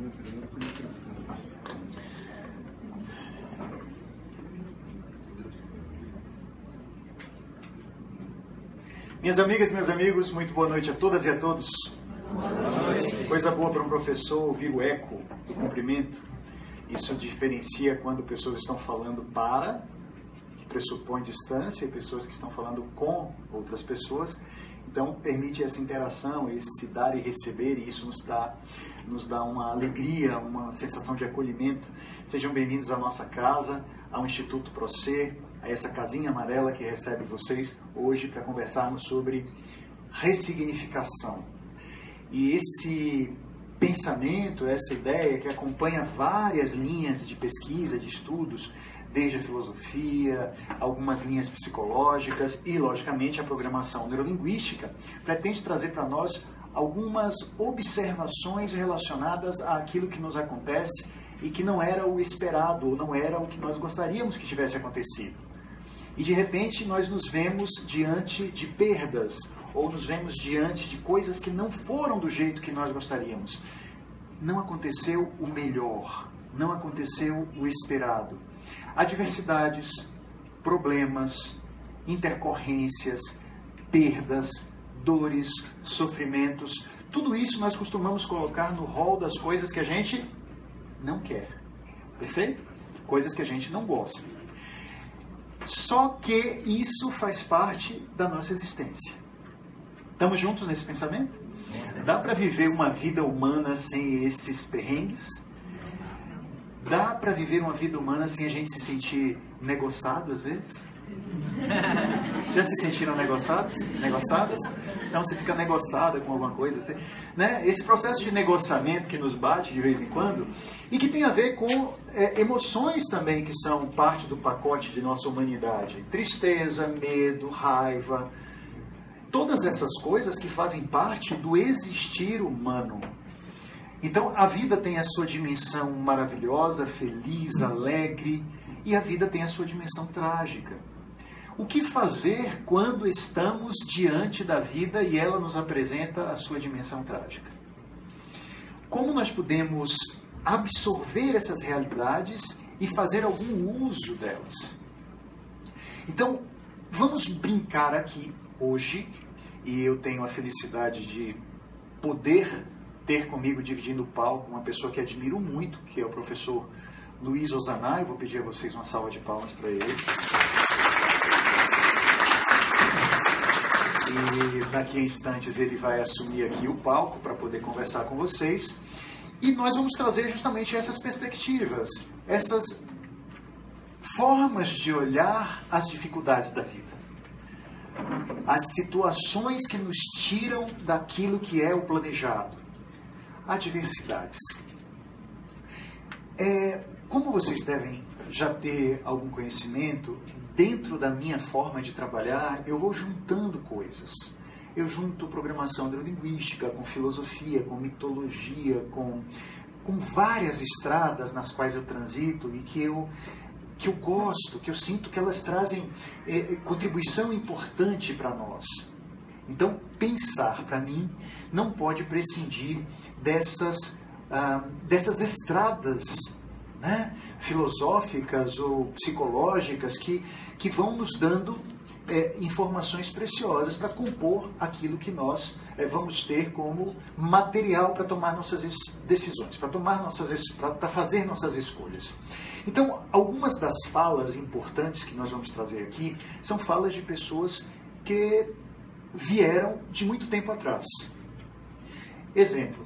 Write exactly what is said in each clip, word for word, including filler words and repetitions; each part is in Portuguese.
Minhas amigas e meus amigos, muito boa noite a todas e a todos. Boa noite. Coisa boa para um professor ouvir o eco do cumprimento. Isso diferencia quando pessoas estão falando para, que pressupõe distância, e pessoas que estão falando com outras pessoas. Então, permite essa interação, esse dar e receber, e isso nos dá, nos dá uma alegria, uma sensação de acolhimento. Sejam bem-vindos à nossa casa, ao Instituto Procer, a essa casinha amarela que recebe vocês hoje para conversarmos sobre ressignificação. E esse pensamento, essa ideia que acompanha várias linhas de pesquisa, de estudos, desde a filosofia, algumas linhas psicológicas e, logicamente, a programação neurolinguística, pretende trazer para nós algumas observações relacionadas àquilo que nos acontece e que não era o esperado, ou não era o que nós gostaríamos que tivesse acontecido. E, de repente, nós nos vemos diante de perdas, ou nos vemos diante de coisas que não foram do jeito que nós gostaríamos. Não aconteceu o melhor, não aconteceu o esperado. Adversidades, problemas, intercorrências, perdas, dores, sofrimentos, tudo isso nós costumamos colocar no rol das coisas que a gente não quer. Perfeito? Coisas que a gente não gosta. Só que isso faz parte da nossa existência. Estamos juntos nesse pensamento? Dá para viver uma vida humana sem esses perrengues? Dá para viver uma vida humana sem a gente se sentir negociado às vezes? Já se sentiram negociados? Negociadas? Então você fica negociada com alguma coisa, assim, né? Esse processo de negociamento que nos bate de vez em quando e que tem a ver com é, emoções também que são parte do pacote de nossa humanidade. Tristeza, medo, raiva, todas essas coisas que fazem parte do existir humano. Então, a vida tem a sua dimensão maravilhosa, feliz, alegre, e a vida tem a sua dimensão trágica. O que fazer quando estamos diante da vida e ela nos apresenta a sua dimensão trágica? Como nós podemos absorver essas realidades e fazer algum uso delas? Então, vamos brincar aqui hoje, e eu tenho a felicidade de poder ter comigo, dividindo o palco, uma pessoa que admiro muito, que é o professor Luiz Ozanay. Eu vou pedir a vocês uma salva de palmas para ele. E daqui a instantes ele vai assumir aqui o palco para poder conversar com vocês. E nós vamos trazer justamente essas perspectivas, essas formas de olhar as dificuldades da vida. As situações que nos tiram daquilo que é o planejado. Adversidades. É, como vocês devem já ter algum conhecimento, dentro da minha forma de trabalhar, eu vou juntando coisas. Eu junto programação neurolinguística com filosofia, com mitologia, com, com várias estradas nas quais eu transito e que eu, que eu gosto, que eu sinto que elas trazem é, contribuição importante para nós. Então, pensar, para mim, não pode prescindir dessas, ah, dessas estradas, né, filosóficas ou psicológicas que, que vão nos dando é, informações preciosas para compor aquilo que nós é, vamos ter como material para tomar nossas decisões, para tomar nossas, para fazer nossas escolhas. Então, algumas das falas importantes que nós vamos trazer aqui são falas de pessoas que vieram de muito tempo atrás. Exemplo.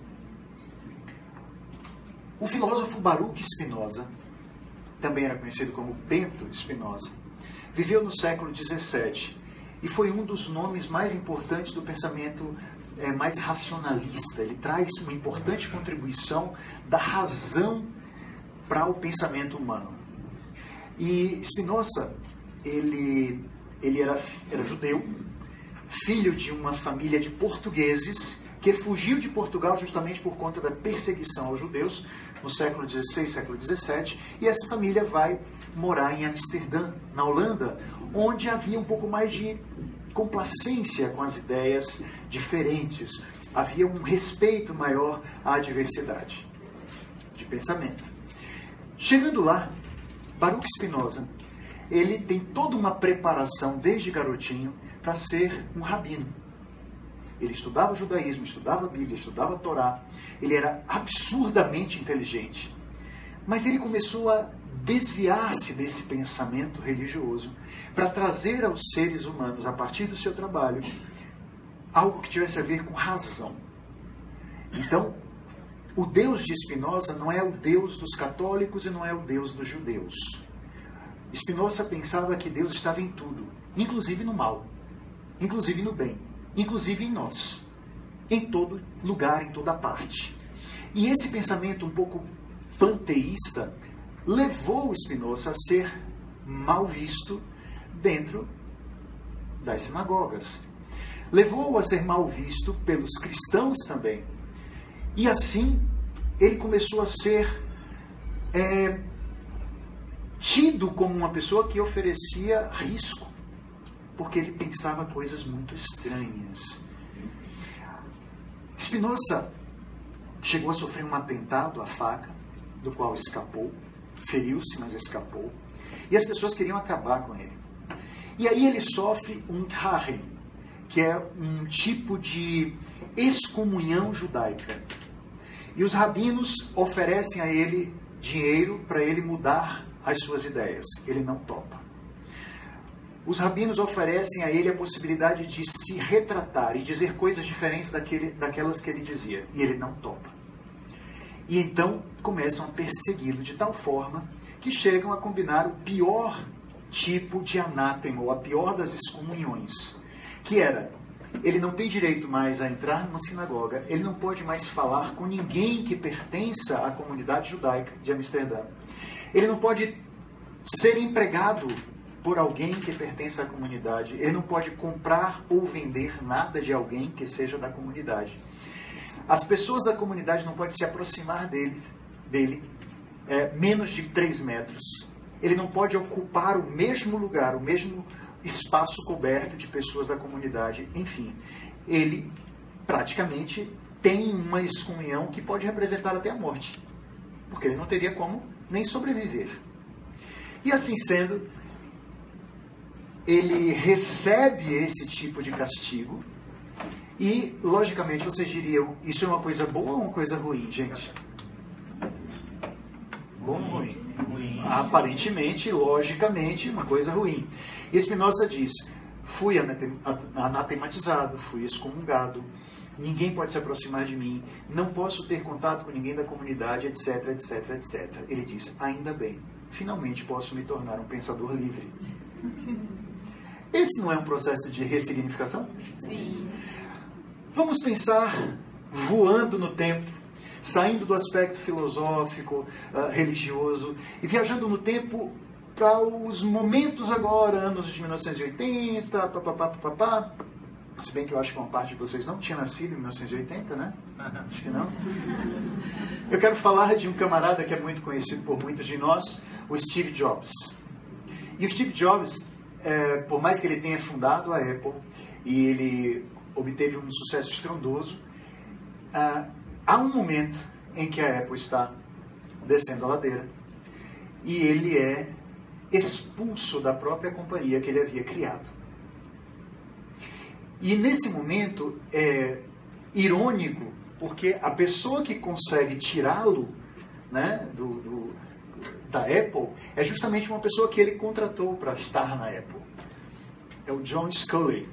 O filósofo Baruch Spinoza, também era conhecido como Bento Spinoza, viveu no século dezessete e foi um dos nomes mais importantes do pensamento é, mais racionalista. Ele traz uma importante contribuição da razão para o pensamento humano. E Spinoza, ele, ele era, era judeu, filho de uma família de portugueses que fugiu de Portugal justamente por conta da perseguição aos judeus no século dezesseis, século dezessete, e essa família vai morar em Amsterdã, na Holanda, onde havia um pouco mais de complacência com as ideias diferentes, havia um respeito maior à diversidade. pensamento. Chegando lá, Baruch Spinoza, ele tem toda uma preparação desde garotinho para ser um rabino. Ele estudava o judaísmo, estudava a Bíblia, estudava a Torá. Ele era absurdamente inteligente. Mas ele começou a desviar-se desse pensamento religioso para trazer aos seres humanos, a partir do seu trabalho, algo que tivesse a ver com razão. Então, o Deus de Spinoza não é o Deus dos católicos e não é o Deus dos judeus. Spinoza pensava que Deus estava em tudo, inclusive no mal, inclusive no bem, inclusive em nós, em todo lugar, em toda parte. E esse pensamento um pouco panteísta levou Spinoza a ser mal visto dentro das sinagogas. Levou-o a ser mal visto pelos cristãos também. E assim, ele começou a ser é, tido como uma pessoa que oferecia risco, porque ele pensava coisas muito estranhas. Spinoza chegou a sofrer um atentado à faca, do qual escapou, feriu-se, mas escapou, e as pessoas queriam acabar com ele. E aí ele sofre um harem, que é um tipo de excomunhão judaica. E os rabinos oferecem a ele dinheiro para ele mudar as suas ideias. Ele não topa. Os rabinos oferecem a ele a possibilidade de se retratar e dizer coisas diferentes daquele, daquelas que ele dizia. E ele não topa. E então começam a persegui-lo de tal forma que chegam a combinar o pior tipo de anátema, ou a pior das excomunhões, que era: ele não tem direito mais a entrar numa sinagoga, ele não pode mais falar com ninguém que pertença à comunidade judaica de Amsterdã, ele não pode ser empregado por alguém que pertença à comunidade, ele não pode comprar ou vender nada de alguém que seja da comunidade. As pessoas da comunidade não podem se aproximar dele, dele é, menos de três metros. Ele não pode ocupar o mesmo lugar, o mesmo espaço coberto de pessoas da comunidade. Enfim, ele praticamente tem uma excomunhão que pode representar até a morte, porque ele não teria como nem sobreviver. E assim sendo, ele recebe esse tipo de castigo e, logicamente, vocês diriam: isso é uma coisa boa ou uma coisa ruim, gente? Bom ou ruim? Ruim. Aparentemente, logicamente, uma coisa ruim. E Spinoza diz: fui anatematizado, fui excomungado, ninguém pode se aproximar de mim, não posso ter contato com ninguém da comunidade, etc, etc, etcétera. Ele diz: ainda bem, finalmente posso me tornar um pensador livre. Esse não é um processo de ressignificação? Sim. Vamos pensar voando no tempo, saindo do aspecto filosófico, uh, religioso, e viajando no tempo para os momentos agora, anos de mil novecentos e oitenta, papapá, papapá. Se bem que eu acho que uma parte de vocês não tinha nascido em mil novecentos e oitenta, né? Acho que não. Eu quero falar de um camarada que é muito conhecido por muitos de nós, o Steve Jobs. E o Steve Jobs, é, por mais que ele tenha fundado a Apple, e ele obteve um sucesso estrondoso, uh, há um momento em que a Apple está descendo a ladeira e ele é expulso da própria companhia que ele havia criado. E nesse momento é irônico, porque a pessoa que consegue tirá-lo, né, do, do, da Apple é justamente uma pessoa que ele contratou para estar na Apple. É o John Sculley.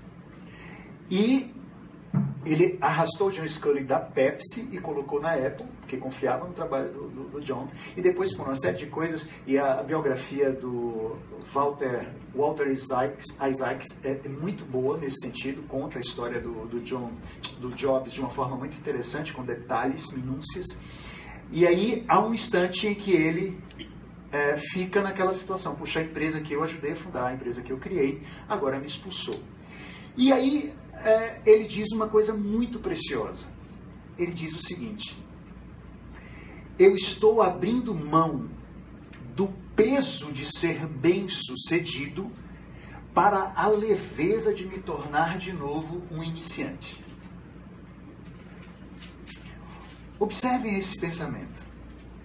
E ele arrastou o John Sculley da Pepsi e colocou na Apple, porque confiava no trabalho do, do, do John. E depois, por uma série de coisas, e a, a biografia do Walter, Walter Isaacs, Isaacs é, é muito boa nesse sentido, conta a história do, do, John, do Jobs de uma forma muito interessante, com detalhes, minúcias. E aí há um instante em que ele é, fica naquela situação: puxa, a empresa que eu ajudei a fundar, a empresa que eu criei, agora me expulsou. E aí é, ele diz uma coisa muito preciosa. Ele diz o seguinte: eu estou abrindo mão do peso de ser bem-sucedido para a leveza de me tornar de novo um iniciante. Observem esse pensamento.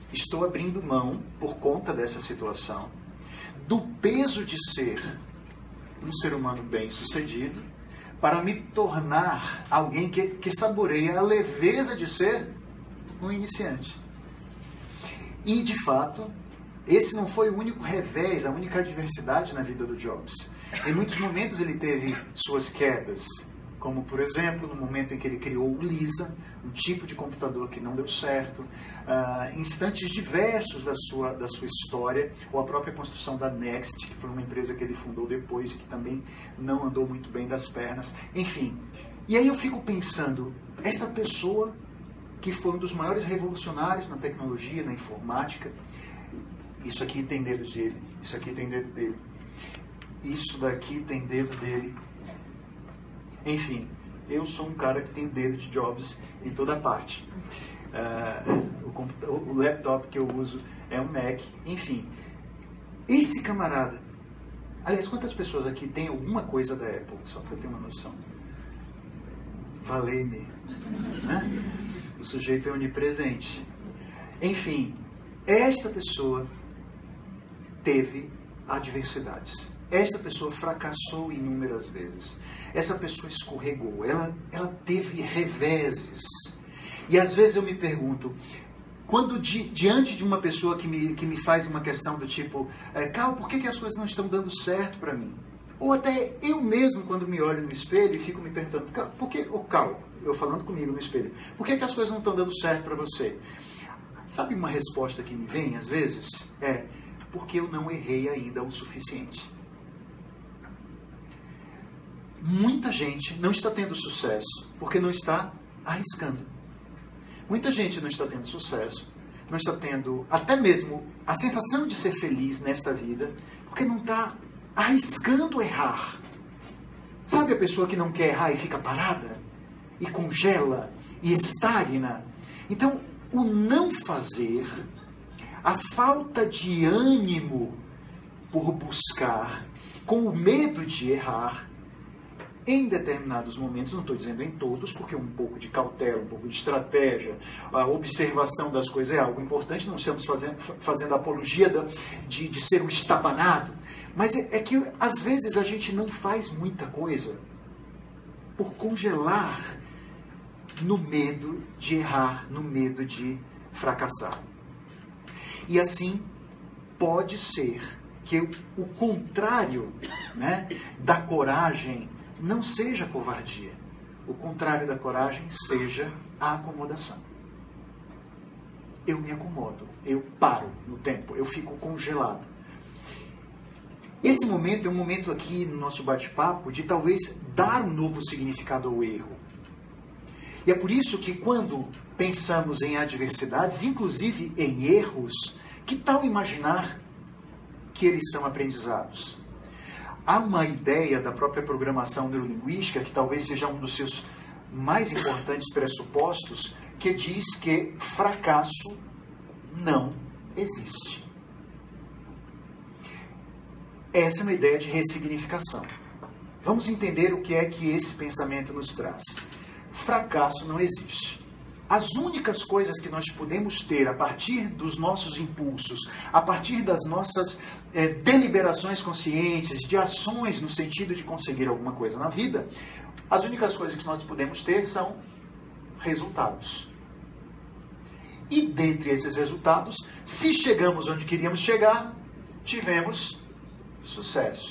estou abrindo mão, por conta dessa situação, do peso de ser um ser humano bem-sucedido, para me tornar alguém que, que saboreia a leveza de ser um iniciante. E, de fato, esse não foi o único revés, a única adversidade na vida do Jobs. Em muitos momentos ele teve suas quedas, como, por exemplo, no momento em que ele criou o Lisa, um tipo de computador que não deu certo, uh, instantes diversos da sua, da sua história, ou a própria construção da Next, que foi uma empresa que ele fundou depois e que também não andou muito bem das pernas. Enfim, e aí eu fico pensando, esta pessoa que foi um dos maiores revolucionários na tecnologia, na informática, isso aqui tem dedo dele, isso aqui tem dedo dele, isso daqui tem dedo dele. Enfim, eu sou um cara que tem dedo de Jobs em toda parte. Uh, o, o laptop que eu uso é um Mac. Enfim, esse camarada... Aliás, quantas pessoas aqui têm alguma coisa da Apple? Só para eu ter uma noção. Valeu-me. Né? O sujeito é onipresente. Enfim, esta pessoa teve adversidades. Esta pessoa fracassou inúmeras vezes. Essa pessoa escorregou. Ela, ela teve reveses. E às vezes eu me pergunto, quando di, diante de uma pessoa que me, que me faz uma questão do tipo, é, Cal, por que, que as coisas não estão dando certo para mim? Ou até eu mesmo, quando me olho no espelho e fico me perguntando, Cal, por que, oh, Cal, eu falando comigo no espelho, por que, que as coisas não estão dando certo para você? Sabe uma resposta que me vem às vezes? É, porque eu não errei ainda o suficiente. Muita gente não está tendo sucesso porque não está arriscando. Muita gente não está tendo sucesso, não está tendo até mesmo a sensação de ser feliz nesta vida, porque não está arriscando errar. Sabe a pessoa que não quer errar e fica parada? E congela? E estagna? Então, o não fazer, a falta de ânimo por buscar, com o medo de errar, em determinados momentos, não estou dizendo em todos, porque um pouco de cautela, um pouco de estratégia, a observação das coisas é algo importante, não estamos fazendo, fazendo apologia de, de ser um estabanado, mas é, é que às vezes a gente não faz muita coisa por congelar no medo de errar, no medo de fracassar. E assim, pode ser que o contrário, né, da coragem não seja covardia. O contrário da coragem seja a acomodação. Eu me acomodo, eu paro no tempo, eu fico congelado. Esse momento é um momento aqui no nosso bate-papo de talvez dar um novo significado ao erro. E é por isso que quando pensamos em adversidades, inclusive em erros, que tal imaginar que eles são aprendizados? Há uma ideia da própria programação neurolinguística, que talvez seja um dos seus mais importantes pressupostos, que diz que fracasso não existe. Essa é uma ideia de ressignificação. Vamos entender o que é que esse pensamento nos traz. Fracasso não existe. As únicas coisas que nós podemos ter a partir dos nossos impulsos, a partir das nossas é, deliberações conscientes, de ações no sentido de conseguir alguma coisa na vida, as únicas coisas que nós podemos ter são resultados. E dentre esses resultados, se chegamos onde queríamos chegar, tivemos sucesso.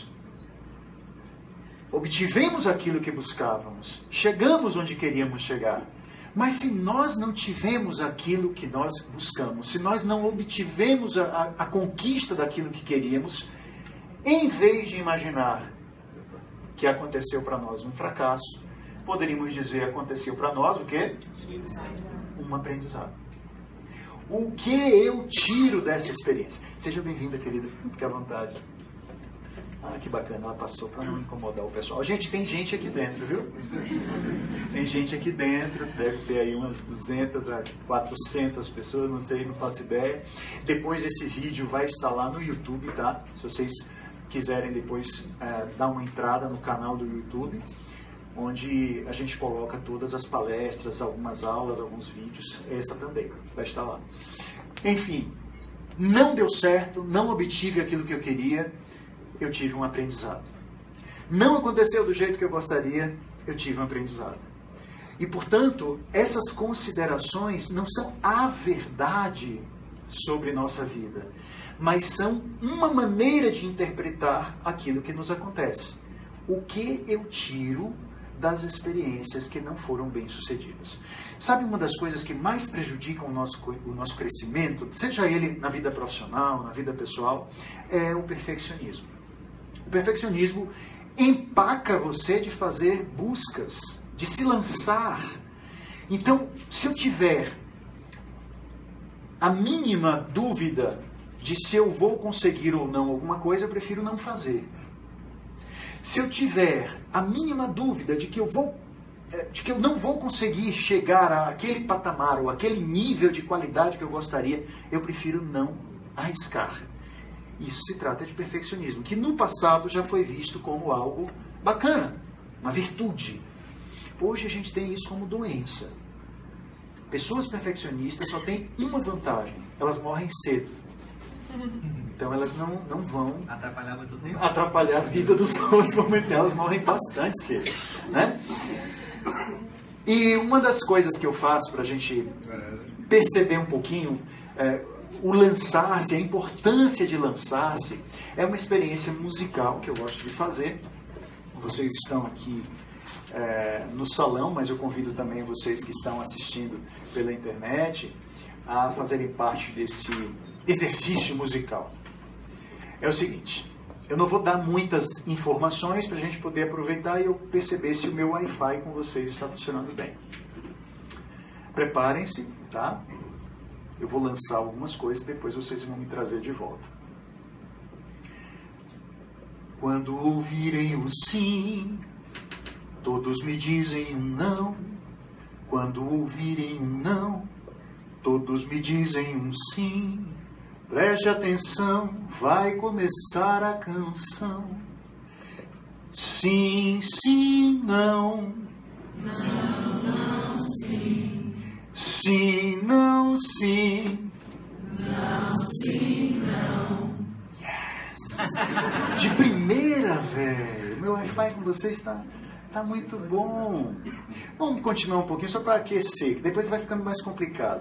Obtivemos aquilo que buscávamos, chegamos onde queríamos chegar. Mas se nós não tivemos aquilo que nós buscamos, se nós não obtivemos a, a, a conquista daquilo que queríamos, em vez de imaginar que aconteceu para nós um fracasso, poderíamos dizer aconteceu para nós o quê? Um aprendizado. O que eu tiro dessa experiência? Seja bem-vinda, querida. Fique à vontade. Ah, que bacana, ela passou para não incomodar o pessoal. Gente, tem gente aqui dentro, viu? Tem gente aqui dentro, deve ter aí umas duzentas a quatrocentas pessoas, não sei, não faço ideia. Depois esse vídeo vai estar lá no YouTube, tá? Se vocês quiserem depois é, dar uma entrada no canal do YouTube, onde a gente coloca todas as palestras, algumas aulas, alguns vídeos, essa também vai estar lá. enfim, não deu certo, não obtive aquilo que eu queria, eu tive um aprendizado. Não aconteceu do jeito que eu gostaria, eu tive um aprendizado. E, portanto, essas considerações não são a verdade sobre nossa vida, mas são uma maneira de interpretar aquilo que nos acontece. O que eu tiro das experiências que não foram bem-sucedidas? Sabe, uma das coisas que mais prejudicam o nosso, o nosso crescimento, seja ele na vida profissional, na vida pessoal, é o perfeccionismo. O perfeccionismo empaca você de fazer buscas, de se lançar. Então, se eu tiver a mínima dúvida de se eu vou conseguir ou não alguma coisa, eu prefiro não fazer. Se eu tiver a mínima dúvida de que eu vou, de que eu não vou conseguir chegar àquele patamar ou àquele nível de qualidade que eu gostaria, eu prefiro não arriscar. Isso se trata de perfeccionismo, que no passado já foi visto como algo bacana, uma virtude. Hoje a gente tem isso como doença. Pessoas perfeccionistas só têm uma vantagem: elas morrem cedo. Então elas não, não vão atrapalhar muito tempo. atrapalhar a vida dos outros, porque elas morrem bastante cedo, né? E uma das coisas que eu faço para a gente perceber um pouquinho é, o lançar-se, a importância de lançar-se, é uma experiência musical que eu gosto de fazer. Vocês estão aqui é, no salão, mas eu convido também vocês que estão assistindo pela internet a fazerem parte desse exercício musical. É o seguinte: eu não vou dar muitas informações para a gente poder aproveitar e eu perceber se o meu Wi-Fi com vocês está funcionando bem. Preparem-se, tá? Eu vou lançar algumas coisas e depois vocês vão me trazer de volta. Quando ouvirem o sim, todos me dizem um não. Quando ouvirem um não, todos me dizem um sim. Preste atenção, vai começar a canção. Sim, sim, não. Não, não, sim. Sim, não, sim. Não, sim, não. Yes! De primeira, velho. Meu Wi-Fi com vocês está tá muito bom. Vamos continuar um pouquinho só para aquecer, que depois vai ficando mais complicado.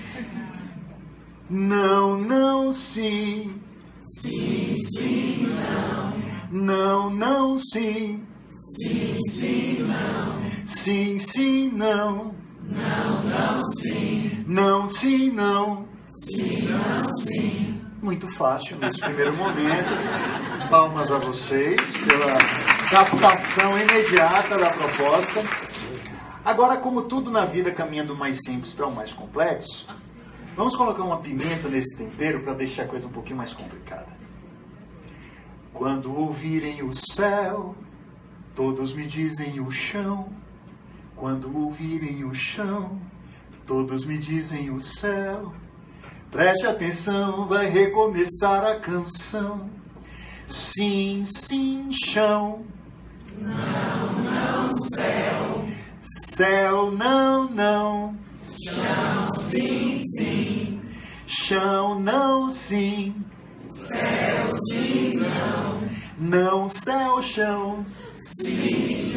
Não, não, sim. Sim, sim, não. Não, não, sim. Sim, sim, não. Sim, sim, não. Não, não, sim. Não, sim, não. Sim, não, sim. Muito fácil nesse primeiro momento. Palmas a vocês pela captação imediata da proposta. Agora, como tudo na vida caminha do mais simples para o mais complexo, vamos colocar uma pimenta nesse tempero para deixar a coisa um pouquinho mais complicada. Quando ouvirem o céu, todos me dizem o chão. Quando ouvirem o chão, todos me dizem o céu. Preste atenção, vai recomeçar a canção. Sim, sim, chão. Não, não, céu. Céu, não, não. Chão, sim, sim. Chão, não, sim. Céu, sim, não. Não, céu, chão. Sim,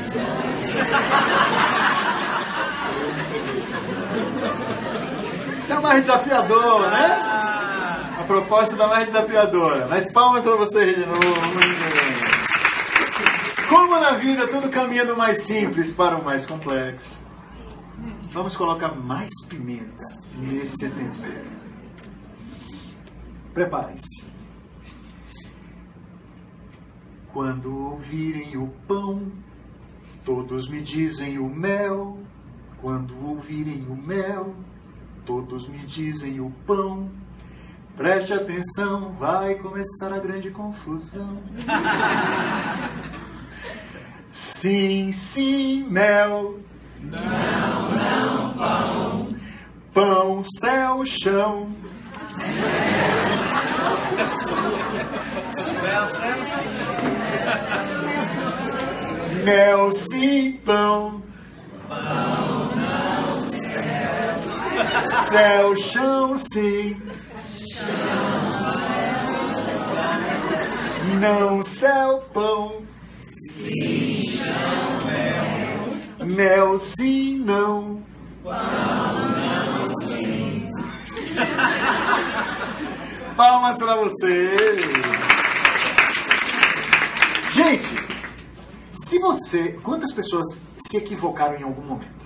Tá mais desafiador, né? A proposta tá mais desafiadora. Mas palmas para vocês de novo. Muito bem. Como na vida tudo caminha do mais simples para o mais complexo, vamos colocar mais pimenta nesse tempero. Preparem-se. Quando ouvirem o pão, todos me dizem o mel. Quando ouvirem o mel, todos me dizem o pão. Preste atenção, vai começar a grande confusão. Sim, sim, mel. não, não, pão. Pão, céu, chão. Mel, sim, pão. Pão, não, céu. Céu, chão, sim. Não, céu, pão. Sim, chão, mel. Mel, sim, não. Pão, não, sim. Palmas para vocês. Gente, se você... Quantas pessoas se equivocaram em algum momento?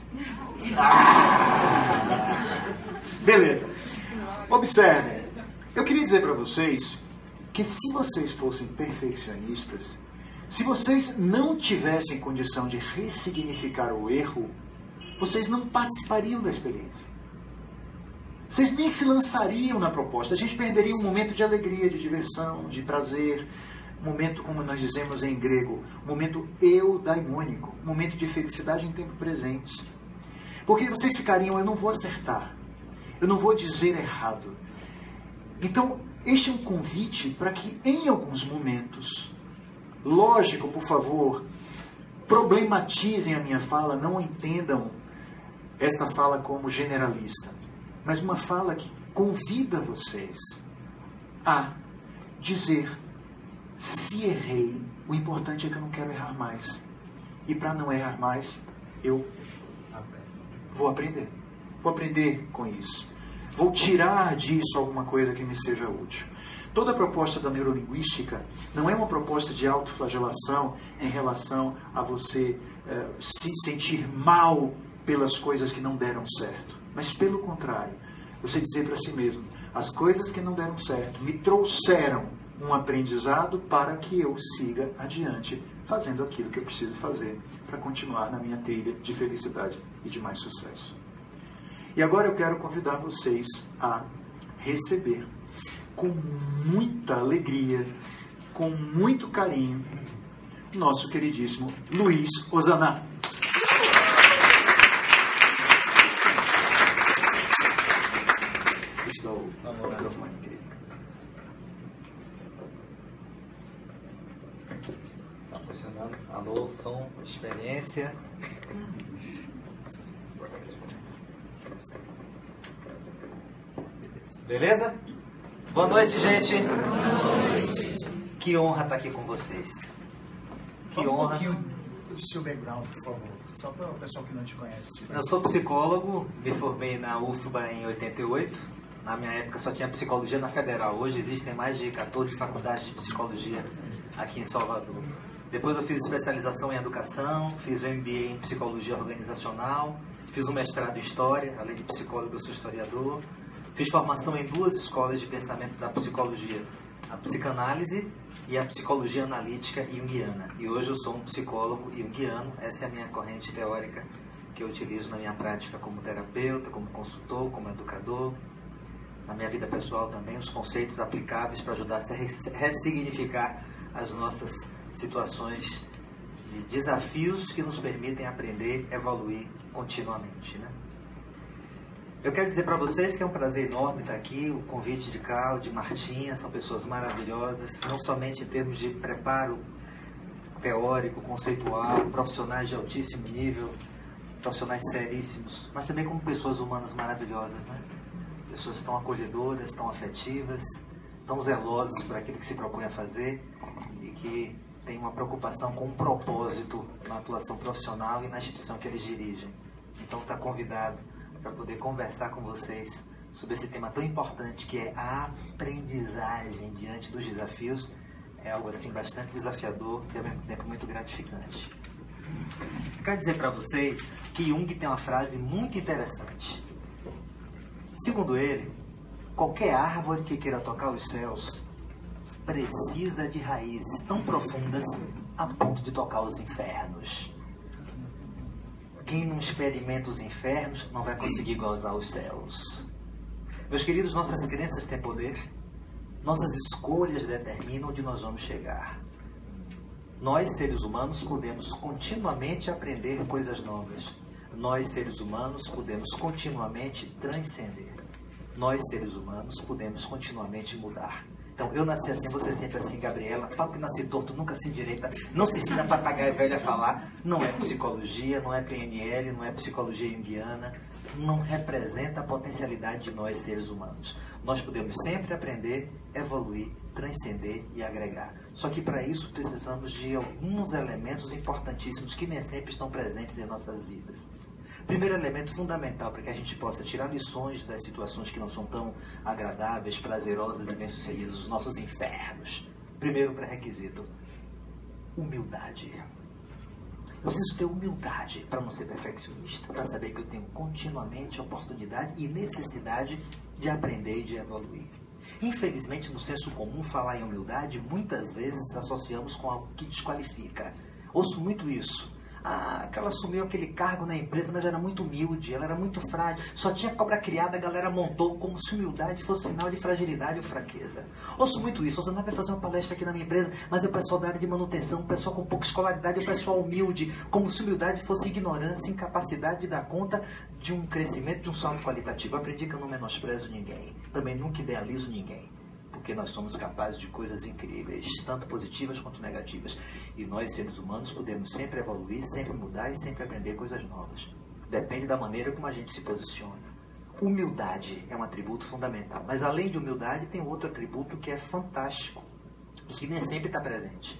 Ah, beleza. Observem. Eu queria dizer para vocês que se vocês fossem perfeccionistas, se vocês não tivessem condição de ressignificar o erro, vocês não participariam da experiência. Vocês nem se lançariam na proposta. A gente perderia um momento de alegria, de diversão, de prazer. Um momento, como nós dizemos em grego, um momento eudaimônico. Um momento de felicidade em tempo presente. Porque vocês ficariam, eu não vou acertar. Eu não vou dizer errado. Então, este é um convite para que em alguns momentos, lógico, por favor, problematizem a minha fala, não entendam essa fala como generalista, mas uma fala que convida vocês a dizer, se errei, o importante é que eu não quero errar mais. E para não errar mais, eu vou aprender. Vou aprender com isso. Vou tirar disso alguma coisa que me seja útil. Toda a proposta da neurolinguística não é uma proposta de autoflagelação em relação a você eh, se sentir mal pelas coisas que não deram certo. Mas pelo contrário, você dizer para si mesmo, as coisas que não deram certo me trouxeram um aprendizado para que eu siga adiante fazendo aquilo que eu preciso fazer para continuar na minha trilha de felicidade e de mais sucesso. E agora eu quero convidar vocês a receber com muita alegria, com muito carinho, nosso queridíssimo Luiz Ozanam. Está o microfone, querido. Está funcionando. Alô, som, experiência. Beleza? Boa noite, gente. Boa noite. Que honra estar aqui com vocês. Que Fala honra. Um pouquinho do seu background, por favor. Só para o pessoal que não te conhece. Eu sou psicólogo, me formei na U F B A em oitenta e oito. Na minha época só tinha psicologia na Federal. Hoje existem mais de quatorze faculdades de psicologia aqui em Salvador. Depois eu fiz especialização em educação, fiz o M B A em psicologia organizacional, fiz um mestrado em história, além de psicólogo eu sou historiador. Fiz formação em duas escolas de pensamento da psicologia, a psicanálise e a psicologia analítica junguiana. E hoje eu sou um psicólogo junguiano, essa é a minha corrente teórica que eu utilizo na minha prática como terapeuta, como consultor, como educador, na minha vida pessoal também, os conceitos aplicáveis para ajudar a ressignificar as nossas situações de desafios que nos permitem aprender, evoluir continuamente, né? Eu quero dizer para vocês que é um prazer enorme estar aqui, o convite de Carl, de Martinha, são pessoas maravilhosas, não somente em termos de preparo teórico, conceitual, profissionais de altíssimo nível, profissionais seríssimos, mas também como pessoas humanas maravilhosas, né? Pessoas tão acolhedoras, tão afetivas, tão zelosas por aquilo que se propõe a fazer e que têm uma preocupação com um propósito na atuação profissional e na instituição que eles dirigem. Então está convidado para poder conversar com vocês sobre esse tema tão importante que é a aprendizagem diante dos desafios. É algo assim bastante desafiador e ao mesmo tempo muito gratificante. Eu quero dizer para vocês que Jung tem uma frase muito interessante. Segundo ele, qualquer árvore que queira tocar os céus precisa de raízes tão profundas a ponto de tocar os infernos. Quem não experimenta os infernos não vai conseguir gozar os céus. Meus queridos, nossas crenças têm poder. Nossas escolhas determinam onde nós vamos chegar. Nós, seres humanos, podemos continuamente aprender coisas novas. Nós, seres humanos, podemos continuamente transcender. Nós, seres humanos, podemos continuamente mudar. Então, eu nasci assim, você sempre assim, Gabriela. Fala que nasci torto, nunca se endireita. Não se ensina papagaio velho a falar. Não é psicologia, não é P N L, não é psicologia junguiana. não representa a potencialidade de nós seres humanos. Nós podemos sempre aprender, evoluir, transcender e agregar. Só que para isso precisamos de alguns elementos importantíssimos que nem sempre estão presentes em nossas vidas. Primeiro elemento fundamental para que a gente possa tirar lições das situações que não são tão agradáveis, prazerosas e bem-sucedidas, os nossos infernos. Primeiro pré-requisito, humildade. Eu preciso ter humildade para não ser perfeccionista, para saber que eu tenho continuamente oportunidade e necessidade de aprender e de evoluir. Infelizmente, no senso comum, falar em humildade, muitas vezes associamos com algo que desqualifica. Ouço muito isso. Ah, ela assumiu aquele cargo na empresa, mas era muito humilde, ela era muito frágil, só tinha cobra criada, a galera montou como se humildade fosse sinal de fragilidade ou fraqueza. Ouço muito isso, você não vai fazer uma palestra aqui na minha empresa, mas é o pessoal da área de manutenção, o pessoal com pouca escolaridade, o pessoal humilde, como se humildade fosse ignorância, incapacidade de dar conta de um crescimento, de um salto qualitativo. Eu aprendi que eu não menosprezo ninguém, também nunca idealizo ninguém. Porque nós somos capazes de coisas incríveis, tanto positivas quanto negativas. E nós, seres humanos, podemos sempre evoluir, sempre mudar e sempre aprender coisas novas. Depende da maneira como a gente se posiciona. Humildade é um atributo fundamental. Mas além de humildade, tem outro atributo que é fantástico e que nem sempre está presente.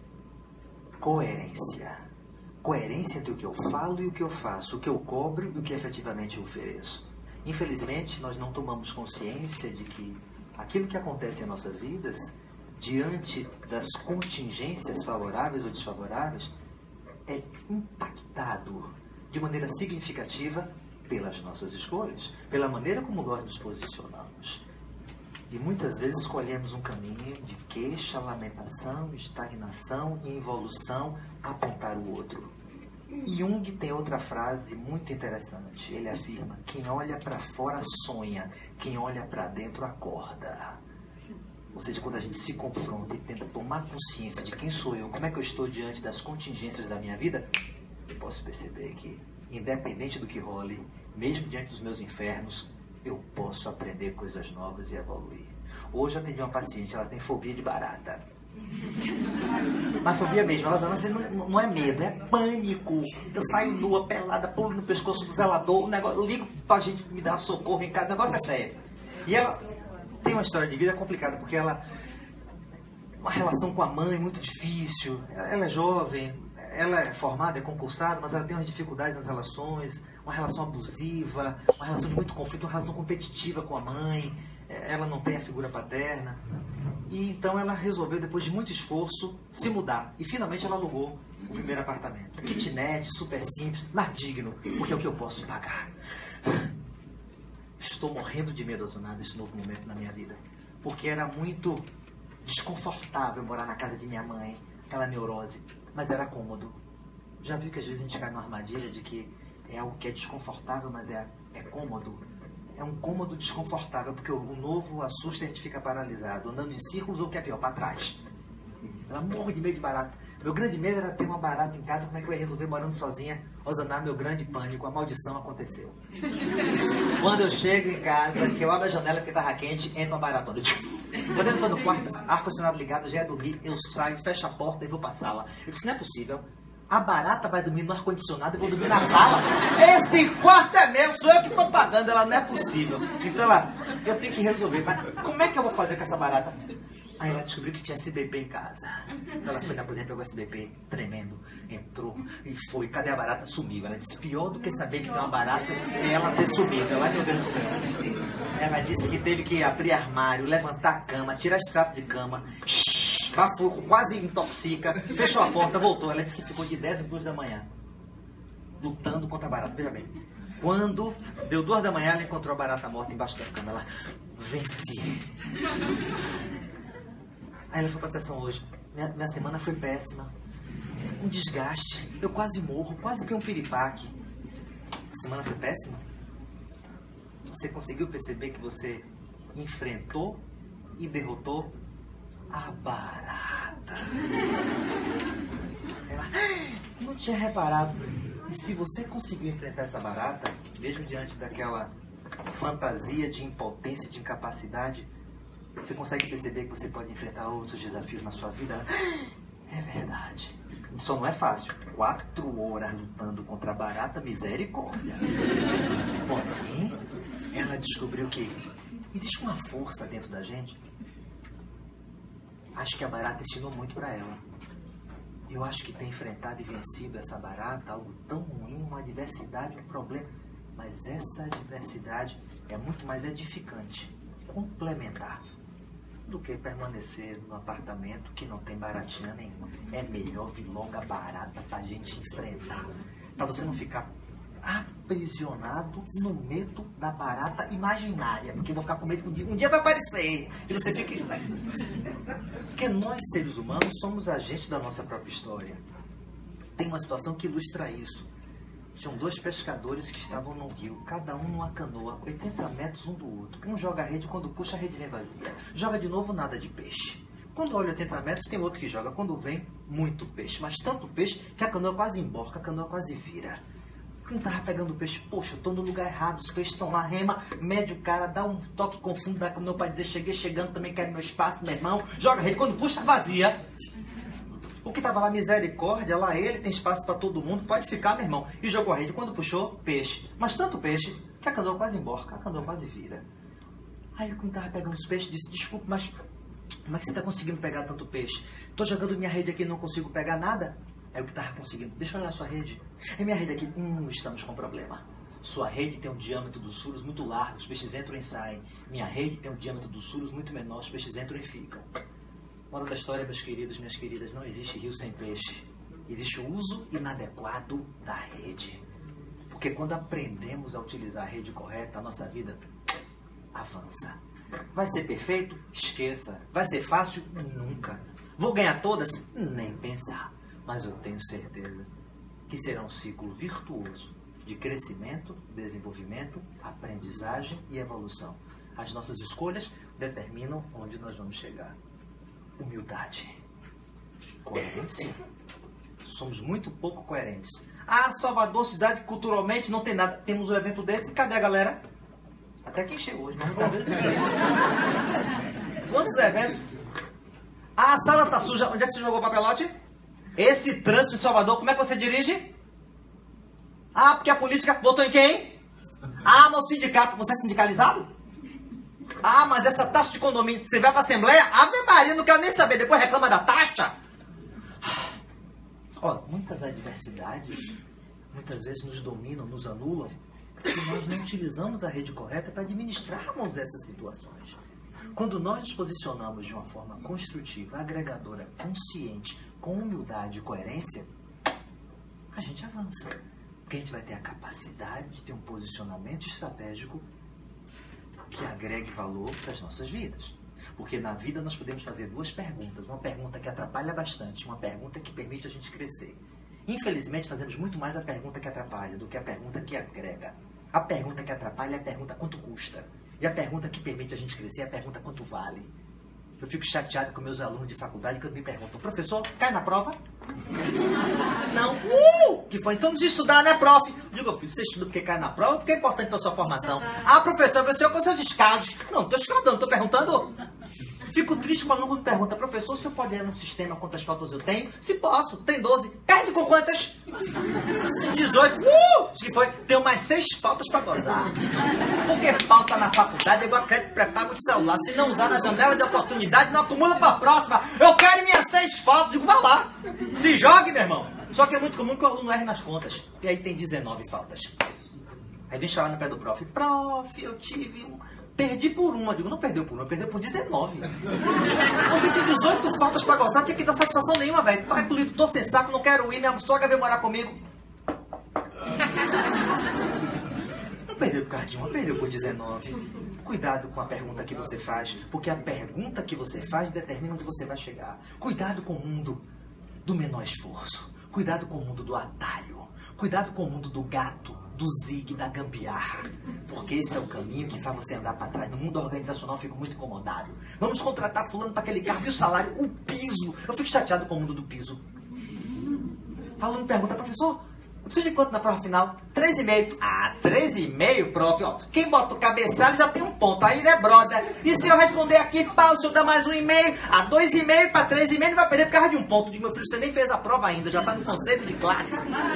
Coerência. Coerência entre o que eu falo e o que eu faço, o que eu cobro e o que efetivamente eu ofereço. Infelizmente, nós não tomamos consciência de que aquilo que acontece em nossas vidas, diante das contingências favoráveis ou desfavoráveis, é impactado de maneira significativa pelas nossas escolhas, pela maneira como nós nos posicionamos. E muitas vezes escolhemos um caminho de queixa, lamentação, estagnação e involução a apontar o outro. E Jung tem outra frase muito interessante. Ele afirma: quem olha para fora sonha, quem olha para dentro acorda. Ou seja, quando a gente se confronta e tenta tomar consciência de quem sou eu, como é que eu estou diante das contingências da minha vida, eu posso perceber que, independente do que role, mesmo diante dos meus infernos, eu posso aprender coisas novas e evoluir. Hoje eu atendi uma paciente, ela tem fobia de barata. Mas fobia mesmo, ela não, não é medo, é pânico. Eu saio nua, pelada, pulo no pescoço do zelador, o negócio, eu ligo pra gente me dar socorro em casa, o negócio é sério. E ela tem uma história de vida complicada, porque ela, uma relação com a mãe muito difícil, ela é jovem, ela é formada, é concursada, mas ela tem umas dificuldades nas relações, uma relação abusiva, uma relação de muito conflito, uma relação competitiva com a mãe, ela não tem a figura paterna. E então ela resolveu, depois de muito esforço, se mudar. E finalmente ela alugou o primeiro apartamento. Kitnet, super simples, mas digno, porque é o que eu posso pagar. Estou morrendo de medo, Azunada, desse novo momento na minha vida. Porque era muito desconfortável morar na casa de minha mãe, aquela neurose. Mas era cômodo. Já viu que às vezes a gente cai numa armadilha de que é algo que é desconfortável, mas é, é cômodo? É um cômodo desconfortável, porque o novo assusta e a gente fica paralisado, andando em círculos ou o que é pior, para trás. Ela morre de medo de barata. Meu grande medo era ter uma barata em casa, como é que eu ia resolver morando sozinha? Osaná, meu grande pânico, a maldição aconteceu. Quando eu chego em casa, que eu abro a janela porque estava quente, entra uma baratona. Quando eu estou no quarto, ar-condicionado ligado, já é dormir, eu saio, fecho a porta e vou para a sala. Eu disse, não é possível. A barata vai dormir no ar-condicionado e eu vou dormir na sala. Esse quarto é meu, sou eu que estou pagando, ela não é possível. Então ela, eu tenho que resolver, mas como é que eu vou fazer com essa barata? Aí ela descobriu que tinha S B P em casa. Então ela foi na cozinha, pegou S B P, tremendo, entrou e foi. Cadê a barata? Sumiu. Ela disse, pior do que saber que tem uma barata é ela ter sumido. Ela, meu Deus do céu. Ela disse que teve que abrir armário, levantar a cama, tirar extrato de cama. Bafou, quase intoxica, fechou a porta, voltou. Ela disse que ficou de dez a duas da manhã, lutando contra a barata. Veja bem, quando deu duas da manhã, ela encontrou a barata morta embaixo da cama. Ela, venci. Aí ela foi pra sessão hoje. Minha, minha semana foi péssima. Um desgaste. Eu quase morro, quase que um piripaque. A semana foi péssima? Você conseguiu perceber que você enfrentou e derrotou a barata? Ela, não tinha reparado. E se você conseguiu enfrentar essa barata, mesmo diante daquela fantasia de impotência, de incapacidade, você consegue perceber que você pode enfrentar outros desafios na sua vida? É verdade. Só não é fácil. Quatro horas lutando contra a barata, misericórdia. Porém, ela descobriu que existe uma força dentro da gente. Acho que a barata ensinou muito para ela. Eu acho que ter enfrentado e vencido essa barata, algo tão ruim, uma adversidade, um problema. Mas essa adversidade é muito mais edificante, complementar, do que permanecer no apartamento que não tem baratinha nenhuma. É melhor vir logo a barata pra gente enfrentar. Pra você não ficar aprisionado no medo da barata imaginária. Porque eu vou ficar com medo que um dia, um dia vai aparecer. E você fica estranho. Porque nós, seres humanos, somos agentes da nossa própria história. Tem uma situação que ilustra isso. Tinham dois pescadores que estavam no rio, cada um numa canoa, oitenta metros um do outro. Um joga a rede, quando puxa a rede vem vazia. Joga de novo, nada de peixe. Quando olha oitenta metros, tem outro que joga. Quando vem, muito peixe. Mas tanto peixe que a canoa quase emborca, a canoa quase vira. Quem tava pegando peixe? Poxa, eu tô no lugar errado, os peixes estão lá, rema, mede o cara, dá um toque com fundo da canoa pra dizer, cheguei chegando, também quero meu espaço, meu irmão. Joga a rede, quando puxa, vazia. O que estava lá, misericórdia, lá ele, tem espaço para todo mundo, pode ficar, meu irmão. E jogou a rede, quando puxou, peixe. Mas tanto peixe, que a canoa quase emborca, a canoa quase vira. Aí o que estava pegando os peixes disse, desculpa, mas como é que você está conseguindo pegar tanto peixe? Estou jogando minha rede aqui e não consigo pegar nada? É o que estava conseguindo. Deixa eu olhar a sua rede. É minha rede aqui. Hum, estamos com problema. Sua rede tem um diâmetro dos furos muito largo, os peixes entram e saem. Minha rede tem um diâmetro dos furos muito menor, os peixes entram e ficam. Moral da história, meus queridos, minhas queridas, não existe rio sem peixe. Existe o uso inadequado da rede. Porque quando aprendemos a utilizar a rede correta, a nossa vida avança. Vai ser perfeito? Esqueça. Vai ser fácil? Nunca. Vou ganhar todas? Nem pensar. Mas eu tenho certeza que será um ciclo virtuoso de crescimento, desenvolvimento, aprendizagem e evolução. As nossas escolhas determinam onde nós vamos chegar. Humildade. Coerência. Somos muito pouco coerentes. Ah, Salvador, cidade culturalmente não tem nada. Temos um evento desse. Cadê a galera? Até que encheu hoje, mas talvez não tenha. Quantos eventos? Ah, a sala tá suja. Onde é que você jogou o papelote? Esse trânsito em Salvador, como é que você dirige? Ah, porque a política votou em quem? Ah, mas o sindicato. Você é sindicalizado? Ah, mas essa taxa de condomínio, você vai pra Assembleia? Ave Maria, não quero nem saber, depois reclama da taxa. Ó, muitas adversidades, muitas vezes nos dominam, nos anulam, porque nós não utilizamos a rede correta para administrarmos essas situações. Quando nós nos posicionamos de uma forma construtiva, agregadora, consciente, com humildade e coerência, a gente avança. Porque a gente vai ter a capacidade de ter um posicionamento estratégico que agregue valor para as nossas vidas. Porque na vida nós podemos fazer duas perguntas. Uma pergunta que atrapalha bastante, uma pergunta que permite a gente crescer. Infelizmente fazemos muito mais a pergunta que atrapalha do que a pergunta que agrega. A pergunta que atrapalha é a pergunta quanto custa. E a pergunta que permite a gente crescer é a pergunta quanto vale. Eu fico chateado com meus alunos de faculdade quando me perguntam, professor, cai na prova? Não. Uh! Que foi? Então não precisa estudar, né, prof? Digo, filho, você estuda porque cai na prova, porque é importante para sua formação. Ah, professor, você com seus escados. Não, estou escadando, estou perguntando. Fico triste quando o aluno me pergunta, professor, se eu puder no sistema quantas faltas eu tenho? Se posso, tem doze. Perde com quantas? dezoito. Uh! Que foi? Tenho mais seis faltas para gozar. Porque falta na faculdade é igual a crédito pré-pago de celular. Se não usar na janela de oportunidade, não acumula para a próxima. Eu quero minhas seis faltas. Digo, vá lá. Se jogue, meu irmão. Só que é muito comum que o aluno erre nas contas. E aí tem dezenove faltas. Aí vem falar no pé do prof. Prof, eu tive um... Perdi por uma. Eu digo, não perdeu por uma, perdeu por dezenove. Você tinha dezoito faltas pra gozar, tinha que dar satisfação nenhuma, velho. Tá incluído, tô sem saco, não quero ir, minha sogra veio morar comigo. Não perdeu por causa de uma, perdeu por dezenove. Cuidado com a pergunta que você faz, porque a pergunta que você faz determina onde você vai chegar. Cuidado com o mundo do menor esforço. Cuidado com o mundo do atalho. Cuidado com o mundo do gato, do zig, da gambiarra. Porque esse é o caminho que faz você andar para trás. No mundo organizacional eu fico muito incomodado. Vamos contratar fulano para aquele cargo e o salário, o piso. Eu fico chateado com o mundo do piso. O aluno me pergunta, professor, Preciso de quanto na prova final? três e meio. Ah, três e meio, prof. Ó, quem bota o cabeçalho já tem um ponto. Aí, né, brother? E se eu responder aqui, pá, o senhor dá mais um e meio. A dois e meio para três e meio não vai perder por causa de um ponto. Digo, meu filho, você nem fez a prova ainda, já tá no conceito de classe.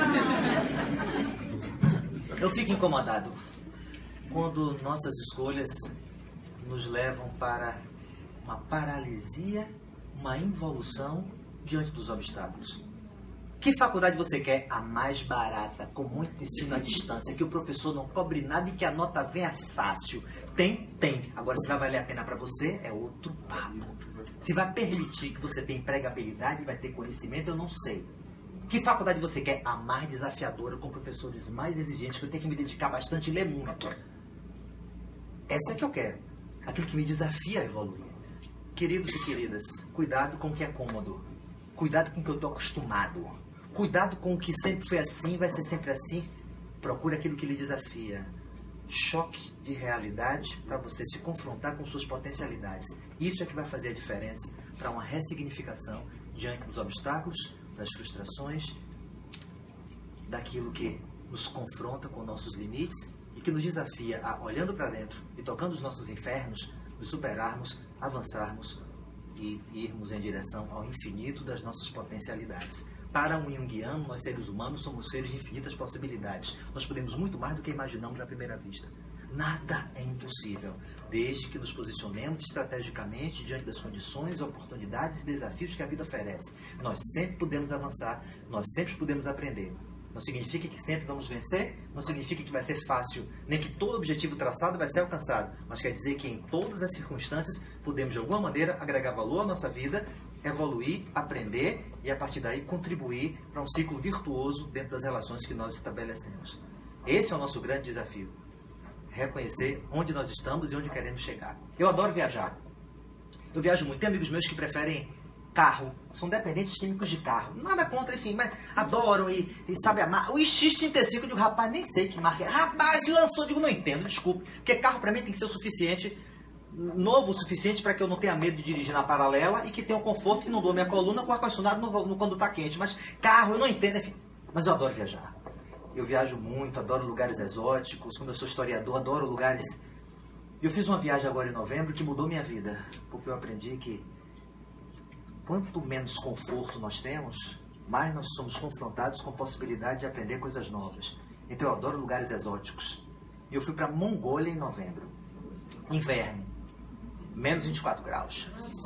Eu fico incomodado quando nossas escolhas nos levam para uma paralisia, uma involução diante dos obstáculos. Que faculdade você quer? A mais barata, com muito ensino à distância, que o professor não cobre nada e que a nota venha fácil. Tem? Tem. Agora, se vai valer a pena para você, é outro papo. Se vai permitir que você tenha empregabilidade e vai ter conhecimento, eu não sei. Que faculdade você quer? A mais desafiadora, com professores mais exigentes, que eu tenho que me dedicar bastante e ler muito. Essa é que eu quero. Aquilo que me desafia a evoluir. Queridos e queridas, cuidado com o que é cômodo. Cuidado com o que eu estou acostumado. Cuidado com o que sempre foi assim, vai ser sempre assim. Procure aquilo que lhe desafia. Choque de realidade para você se confrontar com suas potencialidades. Isso é que vai fazer a diferença para uma ressignificação diante dos obstáculos, das frustrações, daquilo que nos confronta com nossos limites e que nos desafia a, olhando para dentro e tocando os nossos infernos, nos superarmos, avançarmos e irmos em direção ao infinito das nossas potencialidades. Para um junguiano, nós seres humanos somos seres de infinitas possibilidades. Nós podemos muito mais do que imaginamos à primeira vista. Nada é impossível, desde que nos posicionemos estrategicamente diante das condições, oportunidades e desafios que a vida oferece. Nós sempre podemos avançar, nós sempre podemos aprender. Não significa que sempre vamos vencer, não significa que vai ser fácil, nem que todo objetivo traçado vai ser alcançado, mas quer dizer que em todas as circunstâncias podemos de alguma maneira agregar valor à nossa vida, evoluir, aprender e a partir daí contribuir para um ciclo virtuoso dentro das relações que nós estabelecemos. Esse é o nosso grande desafio. Reconhecer onde nós estamos e onde queremos chegar. Eu adoro viajar. Eu viajo muito. Tem amigos meus que preferem carro. São dependentes químicos de carro. Nada contra, enfim, mas adoram e, e sabe amar. O X trinta e cinco, eu digo, rapaz, nem sei que marca é. Rapaz, lançou, eu digo, não entendo, desculpe. Porque carro para mim tem que ser o suficiente, novo o suficiente para que eu não tenha medo de dirigir na paralela e que tenha um conforto que não doa minha coluna com ar-condicionado no, no, quando está quente. Mas carro, eu não entendo, enfim. Mas eu adoro viajar. Eu viajo muito, adoro lugares exóticos. Como eu sou historiador, adoro lugares... Eu fiz uma viagem agora em novembro que mudou minha vida. Porque eu aprendi que quanto menos conforto nós temos, mais nós somos confrontados com a possibilidade de aprender coisas novas. Então eu adoro lugares exóticos. E eu fui para a Mongólia em novembro. Inverno. Menos vinte e quatro graus.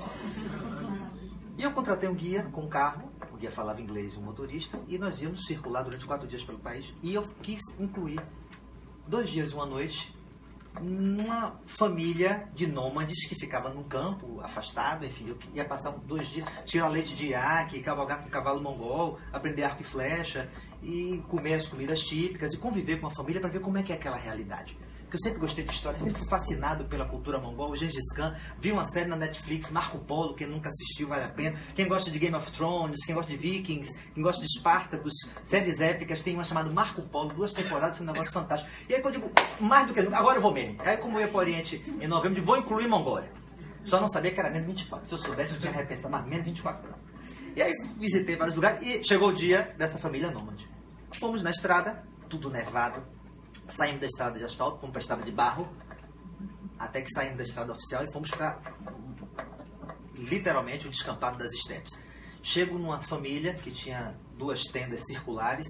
E eu contratei um guia com um carro. O guia falava inglês, um motorista. E nós íamos circular durante quatro dias pelo país. E eu quis incluir dois dias e uma noite numa família de nômades que ficava num campo afastado, enfim, eu ia passar dois dias, tirar leite de iaque, cavalgar com um cavalo mongol, aprender arco e flecha e comer as comidas típicas e conviver com a família para ver como é que é aquela realidade. Porque eu sempre gostei de história, sempre fui fascinado pela cultura mongol, o Gengis Khan, vi uma série na Netflix, Marco Polo, quem nunca assistiu vale a pena, quem gosta de Game of Thrones, quem gosta de Vikings, quem gosta de Spartacus, séries épicas, tem uma chamada Marco Polo, duas temporadas, um negócio fantástico. E aí quando eu digo, mais do que nunca, agora eu vou mesmo. Aí como eu ia para o Oriente em novembro, eu digo, vou incluir Mongólia. Só não sabia que era menos vinte e quatro, se eu soubesse eu tinha repensado, mas menos vinte e quatro graus. E aí visitei vários lugares e chegou o dia dessa família nômade. Fomos na estrada, tudo nevado. Saímos da estrada de asfalto, fomos para a estrada de barro, até que saímos da estrada oficial e fomos para, literalmente, o descampado das estepes. Chego numa família que tinha duas tendas circulares,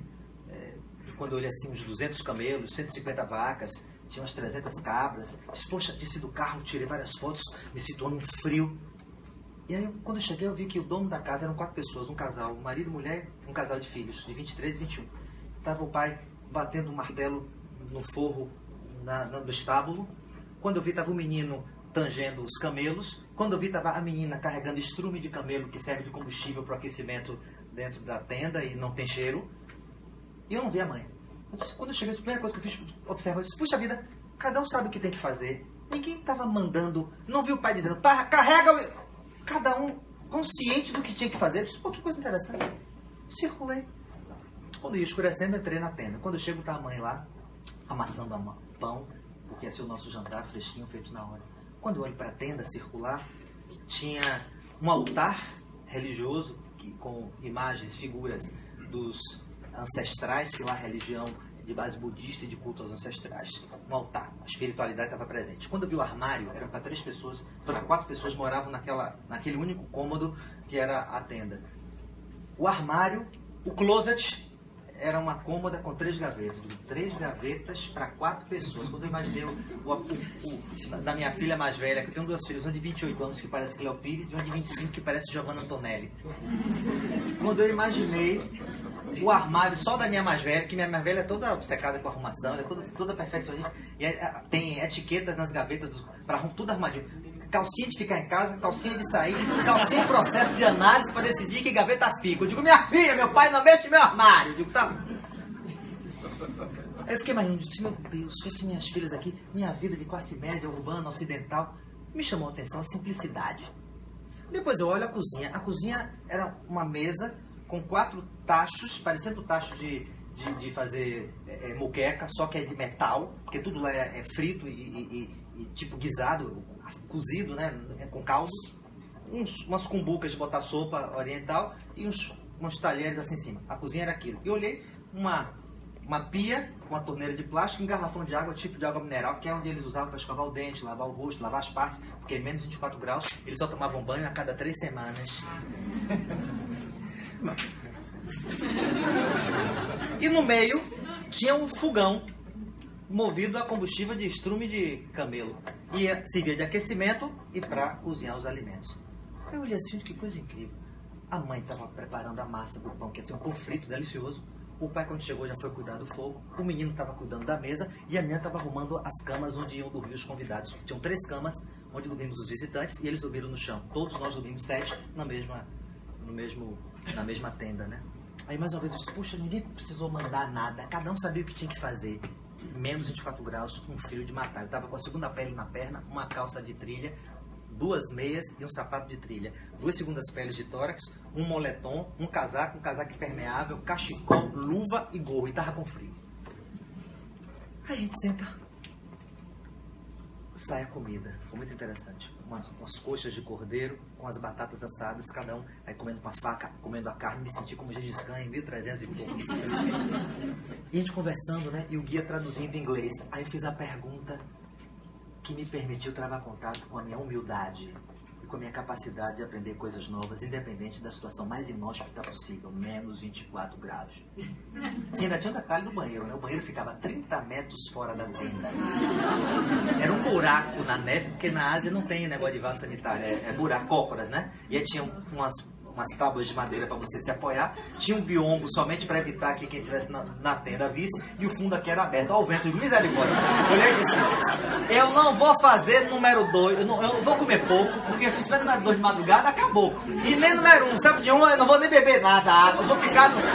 é, quando eu olhei assim, uns duzentos camelos, cento e cinquenta vacas, tinha umas trezentas cabras. Poxa, desci do carro, tirei várias fotos, me situando num frio. E aí, quando eu cheguei, eu vi que o dono da casa eram quatro pessoas, um casal, um marido e mulher, um casal de filhos, de vinte e três e vinte e um. Estava o pai batendo um martelo no forro na, no estábulo. Quando eu vi, estava o menino tangendo os camelos. Quando eu vi, estava a menina carregando estrume de camelo que serve de combustível para o aquecimento dentro da tenda e não tem cheiro. E eu não vi a mãe. Eu disse, quando eu cheguei, a primeira coisa que eu fiz, observar, eu disse, puxa vida, cada um sabe o que tem que fazer. Ninguém estava mandando, não vi o pai dizendo, carrega, cada um consciente do que tinha que fazer. Eu disse, pô, que coisa interessante. Circulei. Quando ia escurecendo, eu entrei na tenda. Quando eu chego, está a mãe lá, amassando pão, porque ia ser o nosso jantar fresquinho, feito na hora. Quando eu olho para a tenda circular, tinha um altar religioso que, com imagens, figuras dos ancestrais, que lá a religião de base budista e de culto aos ancestrais. Um altar, a espiritualidade estava presente. Quando eu vi o armário, eram para três pessoas, para quatro pessoas moravam naquela, naquele único cômodo que era a tenda. O armário, o closet, era uma cômoda com três gavetas. Três gavetas para quatro pessoas. Quando eu imaginei o, o, o, da minha filha mais velha, que eu tenho duas filhas, uma de vinte e oito anos que parece Cleo Pires e uma de vinte e cinco que parece Giovanna Antonelli. Quando eu imaginei o armário só da minha mais velha, que minha mais velha é toda obcecada com arrumação, ela é toda, toda perfeccionista, e é, tem etiquetas nas gavetas para tudo arrumadinho. Calcinha de ficar em casa, calcinha de sair, calcinha em processo de análise para decidir que gaveta fica. Eu digo, minha filha, meu pai não mexe no meu armário. Eu digo, tá. Aí eu fiquei imaginando, disse, meu Deus, se fossem minhas filhas aqui, minha vida de classe média, urbana, ocidental, me chamou a atenção a simplicidade. Depois eu olho a cozinha. A cozinha era uma mesa com quatro tachos, parecendo tacho de, de, de fazer é, é, moqueca, só que é de metal, porque tudo lá é, é frito e, e, e tipo guisado, cozido, né, com caldo. Uns, umas cumbucas de botar sopa oriental e uns, uns talheres assim em cima. A cozinha era aquilo. E eu olhei uma, uma pia com uma torneira de plástico e um garrafão de água, tipo de água mineral, que é onde eles usavam para escovar o dente, lavar o rosto, lavar as partes, porque é menos vinte e quatro graus, eles só tomavam banho a cada três semanas. E no meio tinha um fogão movido a combustível de estrume de camelo. E servia de aquecimento e para cozinhar os alimentos. Eu olhei assim, que coisa incrível. A mãe estava preparando a massa do pão, que ia ser um pão frito, delicioso. O pai, quando chegou, já foi cuidar do fogo. O menino estava cuidando da mesa e a menina estava arrumando as camas onde iam dormir os convidados. Tinham três camas onde dormimos os visitantes e eles dormiram no chão. Todos nós dormimos sete na mesma, no mesmo, na mesma tenda, né? Aí mais uma vez eu disse, puxa, ninguém precisou mandar nada. Cada um sabia o que tinha que fazer. Menos vinte e quatro graus, um frio de matar. Eu estava com a segunda pele na perna, uma calça de trilha, duas meias e um sapato de trilha. Duas segundas peles de tórax, um moletom, um casaco, um casaco impermeável, cachecol, luva e gorro. E estava com frio. Aí a gente senta. Sai a comida. Foi muito interessante. Uma, umas coxas de cordeiro com as batatas assadas, cada um aí comendo com a faca, comendo a carne. Me senti como Gengis Khan em mil e trezentos e pouco. E a gente conversando, né? E o guia traduzindo em inglês. Aí eu fiz a pergunta que me permitiu travar contato com a minha humildade e com a minha capacidade de aprender coisas novas, independente da situação mais inóspita possível, menos vinte e quatro graus. Sim, ainda tinha um detalhe do banheiro, né? O banheiro ficava a trinta metros fora da tenda. Era um buraco na neve, porque na Ásia não tem negócio de vaso sanitário, é, é buraco, cócoras, né? E aí tinha umas, umas tábuas de madeira para você se apoiar, tinha um biombo somente para evitar que quem estivesse na, na tenda visse, e o fundo aqui era aberto. Olha o vento, misericórdia. Eu olhei e disse, eu não vou fazer número dois, eu, não, eu vou comer pouco, porque se tiver número dois de madrugada, acabou. E nem número um, sabe de um, eu não vou nem beber nada, água, eu vou ficar no...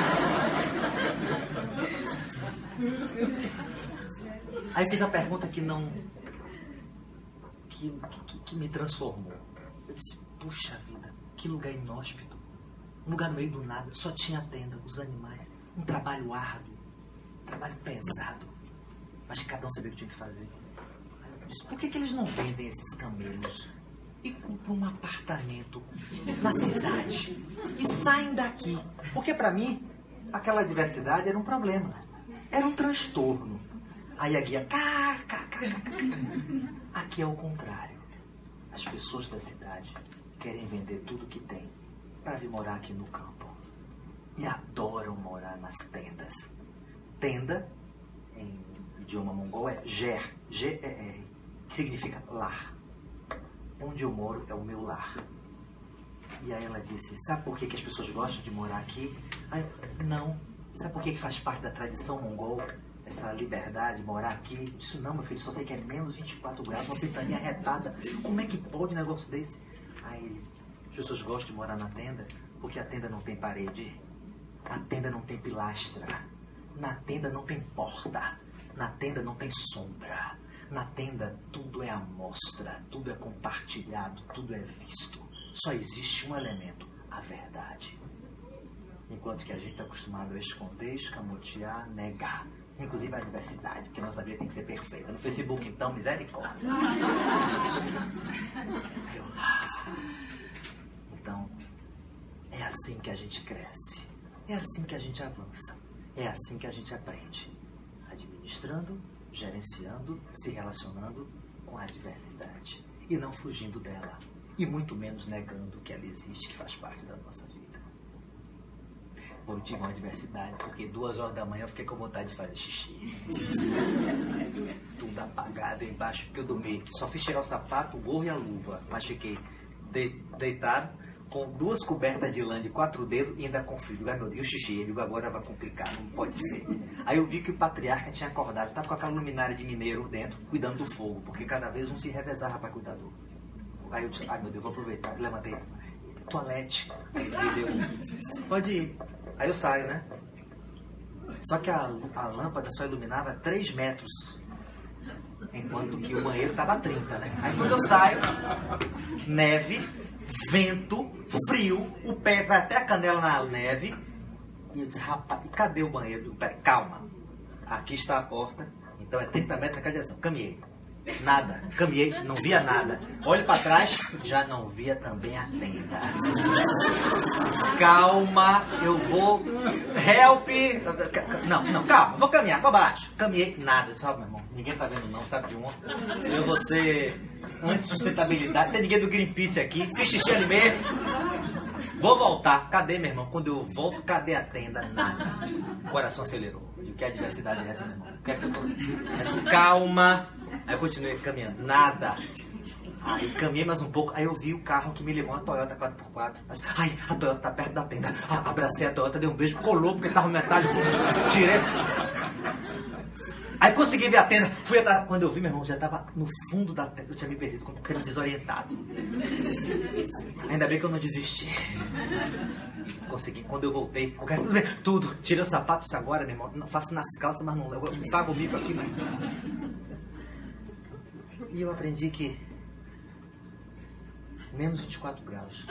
Aí fiz a pergunta que não... Que, que, que me transformou. Eu disse, puxa vida, que lugar inóspito. Um lugar no meio do nada, só tinha a tenda, os animais. Um trabalho árduo, um trabalho pesado. Mas cada um sabia o que tinha que fazer. Aí eu disse, por que, que eles não vendem esses camelos e compram um apartamento na cidade e saem daqui? Porque para mim, aquela diversidade era um problema. Era um transtorno. Aí a guia, cá, cá, cá. Aqui é o contrário. As pessoas da cidade querem vender tudo que tem para vir morar aqui no campo. E adoram morar nas tendas. Tenda, em idioma mongol, é Ger, G E R, que significa lar. Onde eu moro é o meu lar. E aí ela disse, sabe por que, que as pessoas gostam de morar aqui? Aí eu, não. Sabe por que, que faz parte da tradição mongol? Essa liberdade, morar aqui. Isso não, meu filho, só sei que é menos vinte e quatro graus, uma ventania arretada. Como é que pode um negócio desse? Aí ele, as pessoas gostam de morar na tenda porque a tenda não tem parede, a tenda não tem pilastra, na tenda não tem porta, na tenda não tem sombra, na tenda tudo é amostra, tudo é compartilhado, tudo é visto. Só existe um elemento, a verdade. Enquanto que a gente está acostumado a esconder, escamotear, negar. Inclusive a diversidade, porque a nossa vida tem que ser perfeita. No Facebook, então, misericórdia. Eu, então, é assim que a gente cresce. É assim que a gente avança. É assim que a gente aprende. Administrando, gerenciando, se relacionando com a adversidade. E não fugindo dela. E muito menos negando que ela existe, que faz parte da nossa vida. Eu tive uma adversidade, porque duas horas da manhã eu fiquei com vontade de fazer xixi. Tudo apagado embaixo, porque eu dormi. Só fiz tirar o sapato, o gorro e a luva. Mas fiquei de, deitado, com duas cobertas de lã de quatro dedos e ainda com frio. Digo, ai meu Deus, xixi. Eu digo, agora vai complicar, não pode ser. Aí eu vi que o patriarca tinha acordado, estava com aquela luminária de mineiro dentro, cuidando do fogo, porque cada vez um se revezava para cuidar do. Aí eu disse, ai meu Deus, vou aproveitar. Eu levantei, toalete. Aí ele me deu, pode ir. Aí eu saio, né? Só que a, a lâmpada só iluminava três metros, enquanto que o banheiro estava a trinta, né? Aí quando eu saio, neve, vento, frio, o pé vai até a canela na neve. E eu disse, rapaz, cadê o banheiro? Eu, peraí, calma, aqui está a porta, então é trinta metros naquela direção. Caminhei. Nada, caminhei, não via nada. Olho para trás, já não via também a tenda. Calma, eu vou. Help! Não, não, calma, vou caminhar para baixo. Caminhei, nada. Sabe, meu irmão? Ninguém tá vendo, não, sabe de um? Eu vou ser anti-sustentabilidade. Tem ninguém do Greenpeace aqui. Fiz xixi ali mesmo. Vou voltar. Cadê, meu irmão? Quando eu volto, cadê a tenda? Nada. O coração acelerou. E o que é a diversidade é essa, meu irmão? O que é que eu tô. Mas, calma. Aí eu continuei caminhando. Nada. Aí caminhei mais um pouco. Aí eu vi o carro que me levou, uma Toyota quatro por quatro. Ai, a Toyota tá perto da tenda. Abracei a Toyota, dei um beijo, colou porque tava metade. Tirei. Aí consegui ver a tenda. Fui atrás. Quando eu vi, meu irmão, já tava no fundo da tenda. Eu tinha me perdido, como que era desorientado. Ainda bem que eu não desisti. Consegui. Quando eu voltei, eu quero tudo bem. Tudo. Tirei os sapatos agora, meu irmão. Não faço nas calças, mas não levo. Eu pago o bico aqui, mas. E eu aprendi que menos vinte e quatro graus.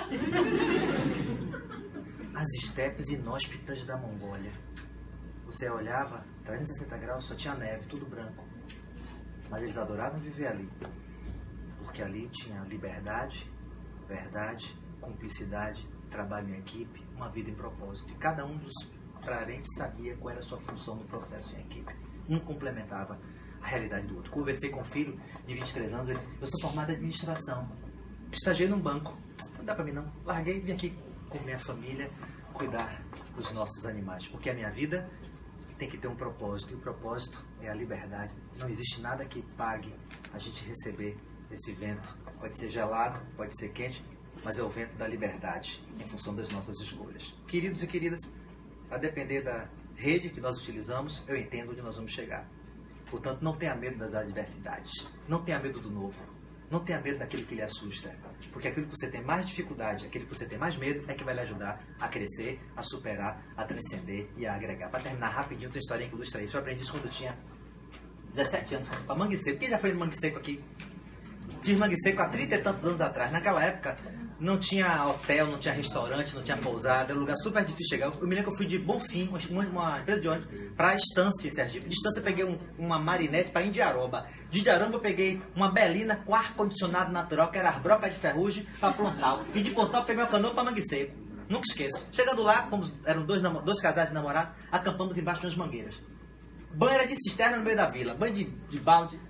As estepes inóspitas da Mongólia. Você olhava, trezentos e sessenta graus, só tinha neve, tudo branco. Mas eles adoravam viver ali. Porque ali tinha liberdade, verdade, cumplicidade, trabalho em equipe, uma vida em propósito. E cada um dos parentes sabia qual era a sua função no processo em equipe. Um complementava a realidade do outro. Conversei com um filho de vinte e três anos, ele disse, eu sou formado em administração, estagiei num banco, não dá pra mim não, larguei e vim aqui com minha família cuidar dos nossos animais, porque a minha vida tem que ter um propósito, e o propósito é a liberdade. Não existe nada que pague a gente receber esse vento, pode ser gelado, pode ser quente, mas é o vento da liberdade, em função das nossas escolhas. Queridos e queridas, a depender da rede que nós utilizamos, eu entendo onde nós vamos chegar. Portanto, não tenha medo das adversidades. Não tenha medo do novo. Não tenha medo daquilo que lhe assusta. Porque aquilo que você tem mais dificuldade, aquilo que você tem mais medo, é que vai lhe ajudar a crescer, a superar, a transcender e a agregar. Para terminar rapidinho, tem uma historinha que ilustra isso. Eu aprendi isso quando eu tinha dezessete anos, para Mangue Seco. Quem já foi no Mangue Seco aqui? Fiz Mangue Seco há trinta e tantos anos atrás. Naquela época, não tinha hotel, não tinha restaurante, não tinha pousada, era um lugar super difícil de chegar. Eu me lembro que eu fui de Bonfim, uma, uma empresa de ônibus, para a Estância, em Sergipe. De Estância eu peguei um, uma marinete para Indiaroba. De Indiaroba eu peguei uma Belina com ar-condicionado natural, que era as brocas de ferrugem, para Pontal. E de Pontal eu peguei uma canoa para Mangue Seco. Nunca esqueço. Chegando lá, fomos, eram dois, dois casais de namorados, acampamos embaixo de umas mangueiras. Banho era de cisterna no meio da vila, banho de, de balde.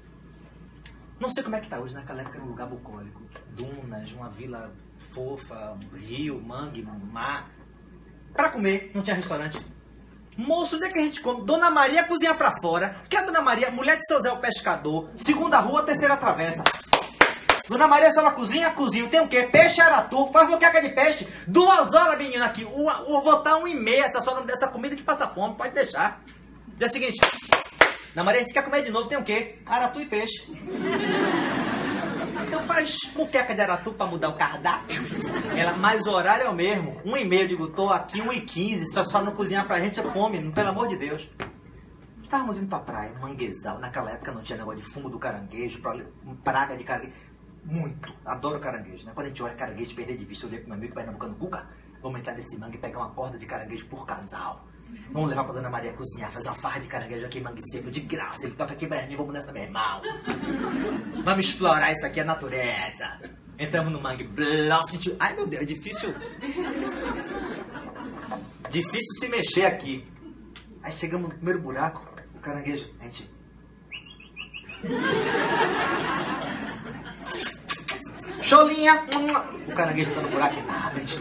Não sei como é que está hoje, naquela época era um lugar bucólico. Dunas, uma vila fofa, rio, mangue, mar. Para comer, não tinha restaurante. Moço, onde é que a gente come? Dona Maria cozinha para fora. Que é a Dona Maria? Mulher de seu Zé o pescador. Segunda rua, terceira travessa. Dona Maria, se ela cozinha, cozinha. Tem o quê? Peixe aratu. Faz moqueca de peixe. Duas horas, menina, aqui. Eu vou botar um e meia. Essa só não dessa comida que passa fome. Pode deixar. Dia seguinte. Dona Maria, a gente quer comer de novo. Tem o quê? Aratu e peixe. Então faz muqueca de aratu para mudar o cardápio. Ela, mas o horário é o mesmo. Um e meio, digo, tô aqui, um e quinze. Só, só não cozinhar pra gente é fome, pelo amor de Deus. Estávamos indo pra praia, manguezal. Naquela época não tinha negócio de fumo do caranguejo, praga de caranguejo. Muito. Adoro caranguejo, né? Quando a gente olha caranguejo, perder de vista, eu olhei pro meu amigo Pernambucano, Cuca, vamos entrar nesse mangue e pegar uma corda de caranguejo por casal. Vamos levar pra Dona Maria cozinhar, fazer uma farra de caranguejo aqui em Mangue Seco, de graça. Ele toca aqui pra mim, vamos nessa, meu irmão. Vamos explorar isso aqui, a natureza. Entramos no mangue, blau, gente... Ai, meu Deus, é difícil... Difícil se mexer aqui. Aí chegamos no primeiro buraco, o caranguejo, a gente... Cholinha! O caranguejo tá no buraco e nada, a gente...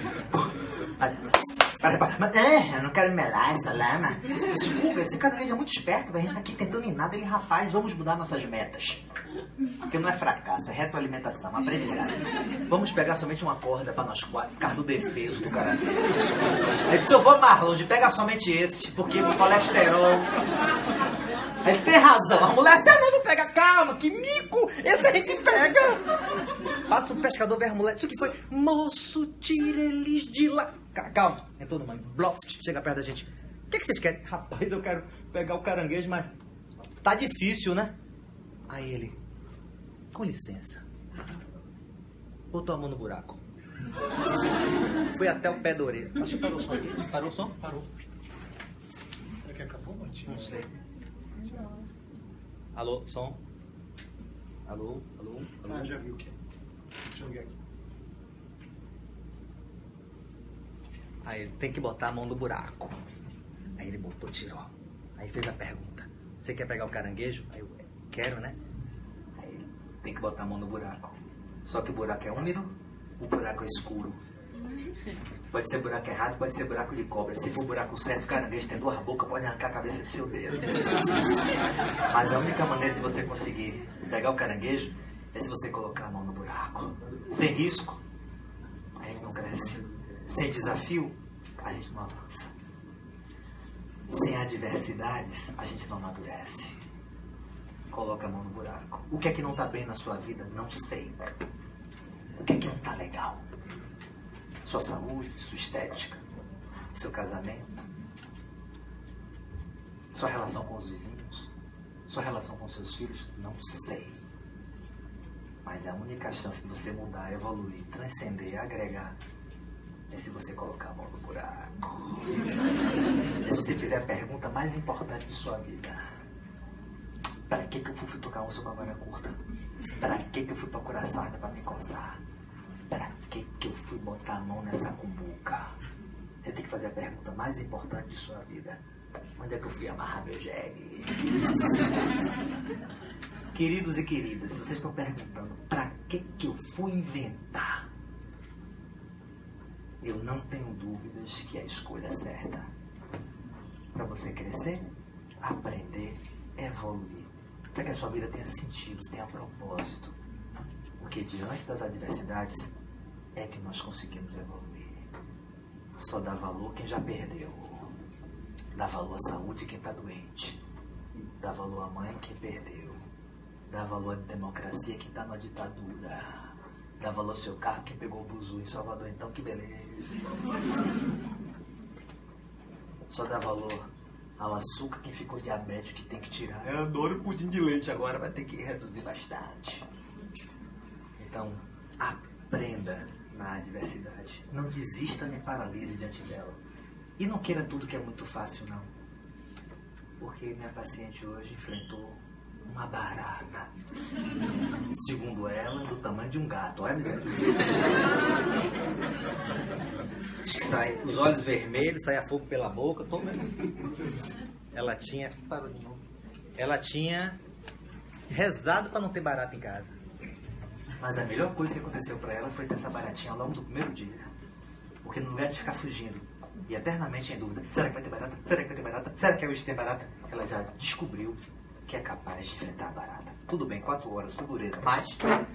É, eu não quero melar essa lama. Desculpa, esse caranguejo é muito esperto, a gente tá aqui tentando em nada. Ele, rapaz, vamos mudar nossas metas. Porque não é fracasso, é retroalimentação, aprendizado. Vamos pegar somente uma corda pra nós quatro, ficar no defeso do caranguejo. Aí se eu vou mais longe, pega somente esse, porque o colesterol... Aí tem razão, a mulher até não pega, calma, que mico, esse a gente pega. Passa um pescador, vê a mulher, isso que foi, moço, tira eles de lá. Calma, entrou no mãe, bloft, chega perto da gente. O que, que vocês querem? Rapaz, eu quero pegar o caranguejo, mas tá difícil, né? Aí ele, com licença, botou a mão no buraco. Foi até o pé da orelha. Acho que parou o som aqui. Parou o som? Parou. É que acabou, Martinho? Não sei. Alô, som? Alô, alô, alô? Ah, já vi o que. Deixa eu ver aqui. Aí ele tem que botar a mão no buraco. Aí ele botou, tirou. Aí fez a pergunta. Você quer pegar o caranguejo? Aí eu, quero, né? Aí ele tem que botar a mão no buraco. Só que o buraco é úmido, o buraco é escuro. Pode ser buraco errado, pode ser buraco de cobra. Se for buraco certo, o caranguejo tem duas bocas, pode arrancar a cabeça do seu dedo. Mas a única maneira de você conseguir pegar o caranguejo é se você colocar a mão no buraco. Sem risco, a gente não cresce. Sem desafio, a gente não avança. Sem adversidades, a gente não amadurece. Coloca a mão no buraco. O que é que não está bem na sua vida? Não sei. O que é que não está legal? Sua saúde, sua estética, seu casamento, sua relação com os vizinhos, sua relação com seus filhos, não sei. Mas a única chance de você mudar, evoluir, transcender, agregar, é se você colocar a mão no buraco. É se você fizer a pergunta mais importante de sua vida. Para que que eu fui tocar uma vara curta? Para que que eu fui procurar sarna para me coçar? Para que que eu fui botar a mão nessa cumbuca? Você tem que fazer a pergunta mais importante de sua vida. Onde é que eu fui amarrar meu jegue? Queridos e queridas, vocês estão perguntando, para que que eu fui inventar? Eu não tenho dúvidas que é a escolha certa. Para você crescer, aprender, evoluir. Para que a sua vida tenha sentido, tenha propósito. Porque diante das adversidades é que nós conseguimos evoluir. Só dá valor quem já perdeu. Dá valor à saúde quem está doente. Dá valor à mãe quem perdeu. Dá valor à democracia quem está na ditadura. Dá valor ao seu carro quem pegou o buzu em Salvador. Então que beleza. Só dá valor ao açúcar quem ficou diabético que tem que tirar. Eu adoro pudim de leite agora, vai ter que reduzir bastante. Então, aprenda na adversidade. Não desista nem paralise diante dela. E não queira tudo que é muito fácil, não. Porque minha paciente hoje enfrentou uma barata. Segundo ela, do tamanho de um gato. Olha a miséria. Acho que sai os olhos vermelhos, sai a fogo pela boca. Tô vendo. Ela tinha... Parou de novo. Ela tinha rezado para não ter barata em casa. Mas a melhor coisa que aconteceu para ela foi ter essa baratinha ao longo do primeiro dia. Porque no lugar de ficar fugindo e eternamente em dúvida, será que vai ter barata? Será que vai ter barata? Será que hoje tem barata? Ela já descobriu que é capaz de enfrentar a barata. Tudo bem, quatro horas, foi dureza, mas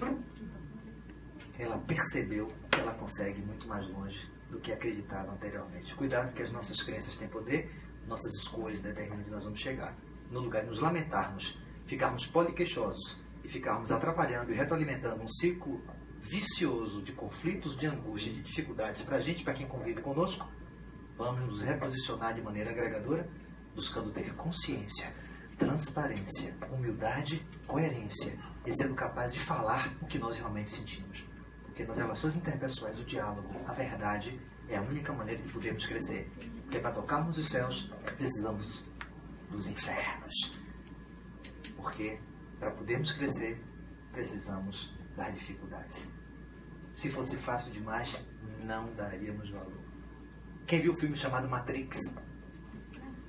ela percebeu que ela consegue muito mais longe do que acreditava anteriormente. Cuidado que as nossas crenças têm poder, nossas escolhas determinam onde nós vamos chegar. No lugar de nos lamentarmos, ficarmos poliqueixosos e ficarmos atrapalhando e retroalimentando um ciclo vicioso de conflitos, de angústia, de dificuldades para a gente, para quem convive conosco, vamos nos reposicionar de maneira agregadora, buscando ter consciência, transparência, humildade, coerência e sendo capaz de falar o que nós realmente sentimos. Porque nas relações interpessoais, o diálogo, a verdade é a única maneira de podermos crescer. Porque para tocarmos os céus, precisamos dos infernos. Porque para podermos crescer, precisamos das dificuldades. Se fosse fácil demais, não daríamos valor. Quem viu o filme chamado Matrix?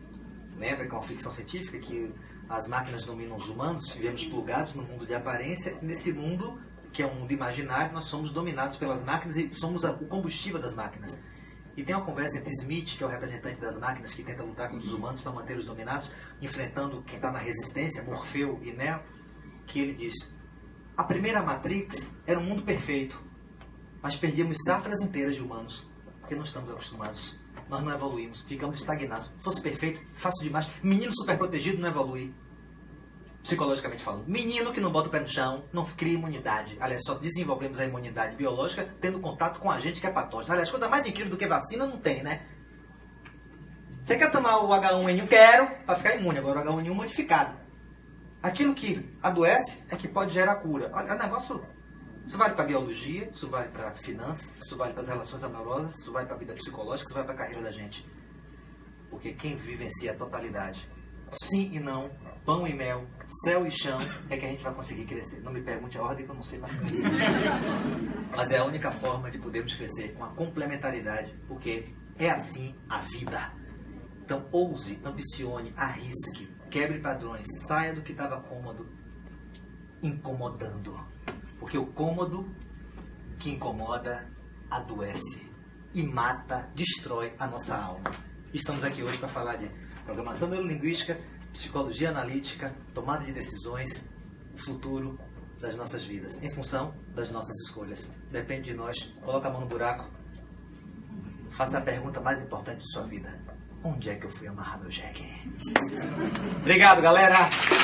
lembra que é uma ficção científica, que as máquinas dominam os humanos, vivemos plugados no mundo de aparência, e nesse mundo, que é um mundo imaginário, nós somos dominados pelas máquinas e somos o combustível das máquinas. E tem uma conversa entre Smith, que é o representante das máquinas, que tenta lutar contra os humanos para manter os dominados, enfrentando quem está na resistência, Morfeu e Neo, que ele diz: a primeira Matrix era um mundo perfeito, mas perdíamos safras inteiras de humanos, porque não estamos acostumados. Nós não evoluímos, ficamos estagnados. Se fosse perfeito, fácil demais. Menino super protegido não evolui, psicologicamente falando. Menino que não bota o pé no chão, não cria imunidade. Aliás, só desenvolvemos a imunidade biológica tendo contato com a gente que é patógeno. Aliás, coisa mais incrível do que vacina não tem, né? Você quer tomar o agá um ene um? Quero, para ficar imune. Agora o agá um ene um modificado. Aquilo que adoece é que pode gerar cura. Olha, é um negócio... Isso vale para a biologia, isso vale para finanças, isso vale para as relações amorosas, isso vale para a vida psicológica, isso vale para a carreira da gente. Porque quem vivencia a totalidade, sim e não, pão e mel, céu e chão, é que a gente vai conseguir crescer. Não me pergunte a ordem que eu não sei mais. Mas é a única forma de podermos crescer, com a complementaridade, porque é assim a vida. Então ouse, ambicione, arrisque, quebre padrões, saia do que estava cômodo, incomodando. Porque o cômodo que incomoda adoece e mata, destrói a nossa alma. Estamos aqui hoje para falar de programação neurolinguística, psicologia analítica, tomada de decisões, futuro das nossas vidas, em função das nossas escolhas. Depende de nós. Coloca a mão no buraco. Faça a pergunta mais importante de sua vida. Onde é que eu fui amarrar meu jegue? Obrigado, galera!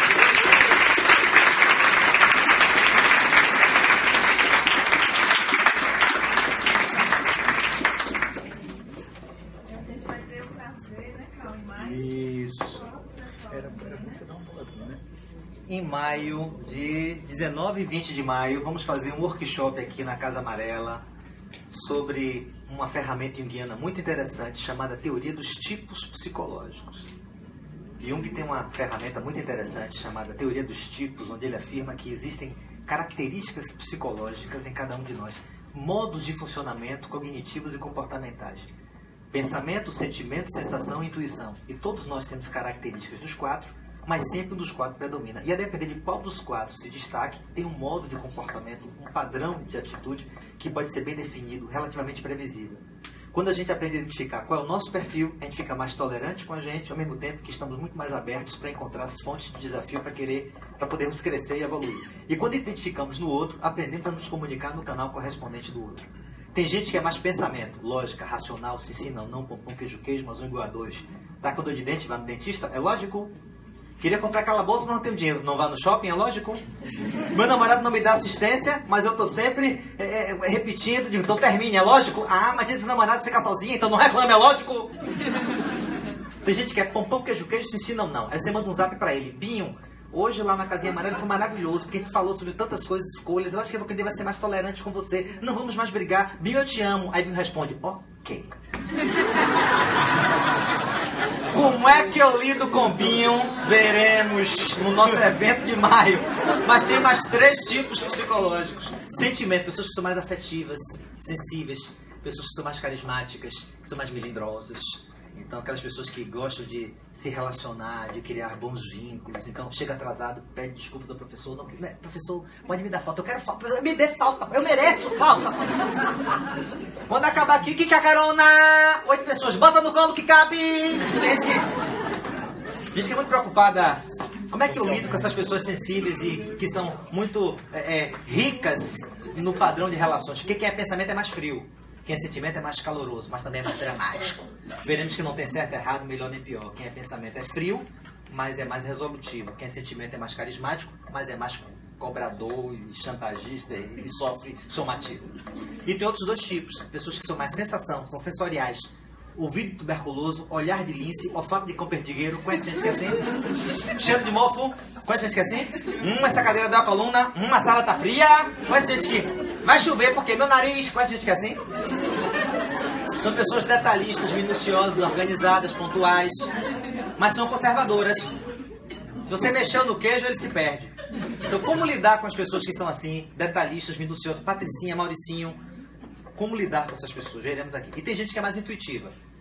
Isso. Era para você dar uma palavrinha, né? Em maio, de dezenove e vinte de maio, vamos fazer um workshop aqui na Casa Amarela sobre uma ferramenta junguiana muito interessante chamada Teoria dos Tipos Psicológicos. Jung tem uma ferramenta muito interessante chamada Teoria dos Tipos, onde ele afirma que existem características psicológicas em cada um de nós, modos de funcionamento cognitivos e comportamentais. Pensamento, sentimento, sensação e intuição. E todos nós temos características dos quatro, mas sempre um dos quatro predomina. E a depender de qual dos quatro se destaque, tem um modo de comportamento, um padrão de atitude que pode ser bem definido, relativamente previsível. Quando a gente aprende a identificar qual é o nosso perfil, a gente fica mais tolerante com a gente, ao mesmo tempo que estamos muito mais abertos para encontrar as fontes de desafio para querer, para podermos crescer e evoluir. E quando identificamos no outro, aprendemos a nos comunicar no canal correspondente do outro. Tem gente que é mais pensamento, lógica, racional, sim, sim, não, não, pão, pão, queijo, queijo, mas um igual a dois. Tá com dor de dente, vai no dentista, é lógico. Queria comprar aquela bolsa, mas não tenho dinheiro. Não vá no shopping, é lógico. Meu namorado não me dá assistência, mas eu tô sempre é, é, repetindo, digo, então termine, é lógico. Ah, mas dia dos namorados fica sozinha, então não reclame, é lógico. Tem gente que é pão, pão, queijo, queijo, sim, sim, não, não. Aí você manda um zap pra ele, Binho, hoje lá na Casinha Amarela foi maravilhoso, porque a gente falou sobre tantas coisas, escolhas, eu acho que eu vou poder ser mais tolerante com você, não vamos mais brigar, Binho, eu te amo. Aí Binho responde, ok. Como é que eu lido com Binho? Veremos no nosso evento de maio. Mas tem mais três tipos psicológicos. Sentimento, pessoas que são mais afetivas, sensíveis, pessoas que são mais carismáticas, que são mais melindrosas. Então, aquelas pessoas que gostam de se relacionar, de criar bons vínculos. Então, chega atrasado, pede desculpa do professor. Não, né, professor, pode me dar falta. Eu quero falta. Me dê falta. Eu mereço falta. Quando acabar aqui, que que é a carona? Oito pessoas. Bota no colo que cabe. Gente, gente que é muito preocupada. Como é que eu lido com essas pessoas sensíveis e que são muito é, é, ricas no padrão de relações? Porque quem é pensamento é mais frio. Quem é sentimento é mais caloroso, mas também é mais dramático. Veremos que não tem certo, errado, melhor nem pior. Quem é pensamento é frio, mas é mais resolutivo. Quem é sentimento é mais carismático, mas é mais cobrador e chantagista e, e sofre, somatiza. E tem outros dois tipos. Pessoas que são mais sensação, são sensoriais. Ouvido tuberculoso, olhar de lince, olfato de cão perdigueiro. Conhece gente que é assim? Cheiro de mofo. Conhece gente que é assim? Hum, essa cadeira dá uma coluna. Hum, a sala tá fria. Conhece gente que vai chover porque meu nariz. Conhece gente que é assim? São pessoas detalhistas, minuciosas, organizadas, pontuais. Mas são conservadoras. Se você mexeu no queijo, ele se perde. Então, como lidar com as pessoas que são assim, detalhistas, minuciosas? Patricinha, Mauricinho. Como lidar com essas pessoas? Veremos aqui. E tem gente que é mais intuitiva.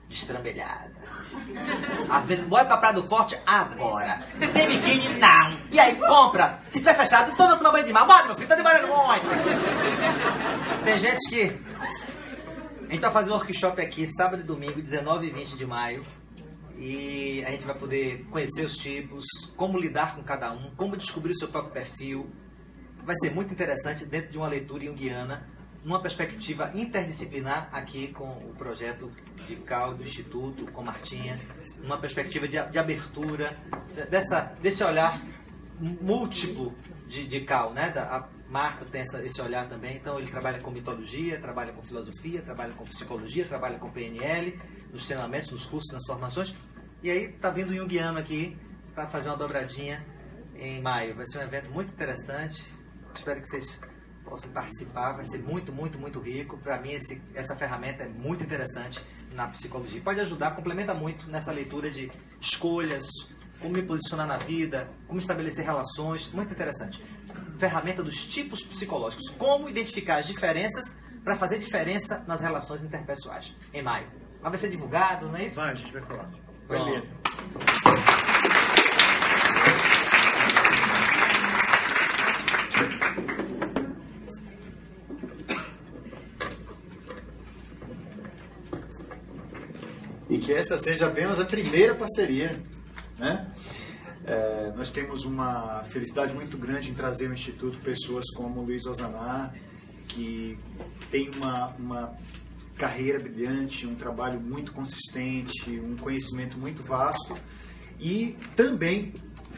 destrambelhada. Bora pra Praia do Forte agora. Tem biquíni? Não. E aí, compra. Se tiver fechado, todo mundo toma banho de mar. Bora, meu filho, tá demorando muito. Tem gente que... A gente vai fazer um workshop aqui, sábado e domingo, dezenove e vinte de maio. E a gente vai poder conhecer os tipos, como lidar com cada um, como descobrir o seu próprio perfil. Vai ser muito interessante dentro de uma leitura junguiana, numa perspectiva interdisciplinar aqui com o projeto de Cal do Instituto, com Martinha, numa perspectiva de, de abertura, dessa, desse olhar múltiplo de, de Cal, né? Da, a Marta tem essa, esse olhar também, então ele trabalha com mitologia, trabalha com filosofia, trabalha com psicologia, trabalha com P N L, nos treinamentos, nos cursos, nas formações, e aí tá vindo o junguiano aqui para fazer uma dobradinha em maio. Vai ser um evento muito interessante, espero que vocês possam participar, vai ser muito, muito, muito rico. Para mim, esse, essa ferramenta é muito interessante na psicologia. Pode ajudar, complementa muito nessa leitura de escolhas, como me posicionar na vida, como estabelecer relações, muito interessante. Ferramenta dos tipos psicológicos, como identificar as diferenças para fazer diferença nas relações interpessoais, em maio. Mas vai ser divulgado, não é isso? Vai, a gente vai falar assim. Beleza. E que essa seja apenas a primeira parceria, né? É, nós temos uma felicidade muito grande em trazer ao Instituto pessoas como Luiz Ozaná, que tem uma, uma carreira brilhante, um trabalho muito consistente, um conhecimento muito vasto e também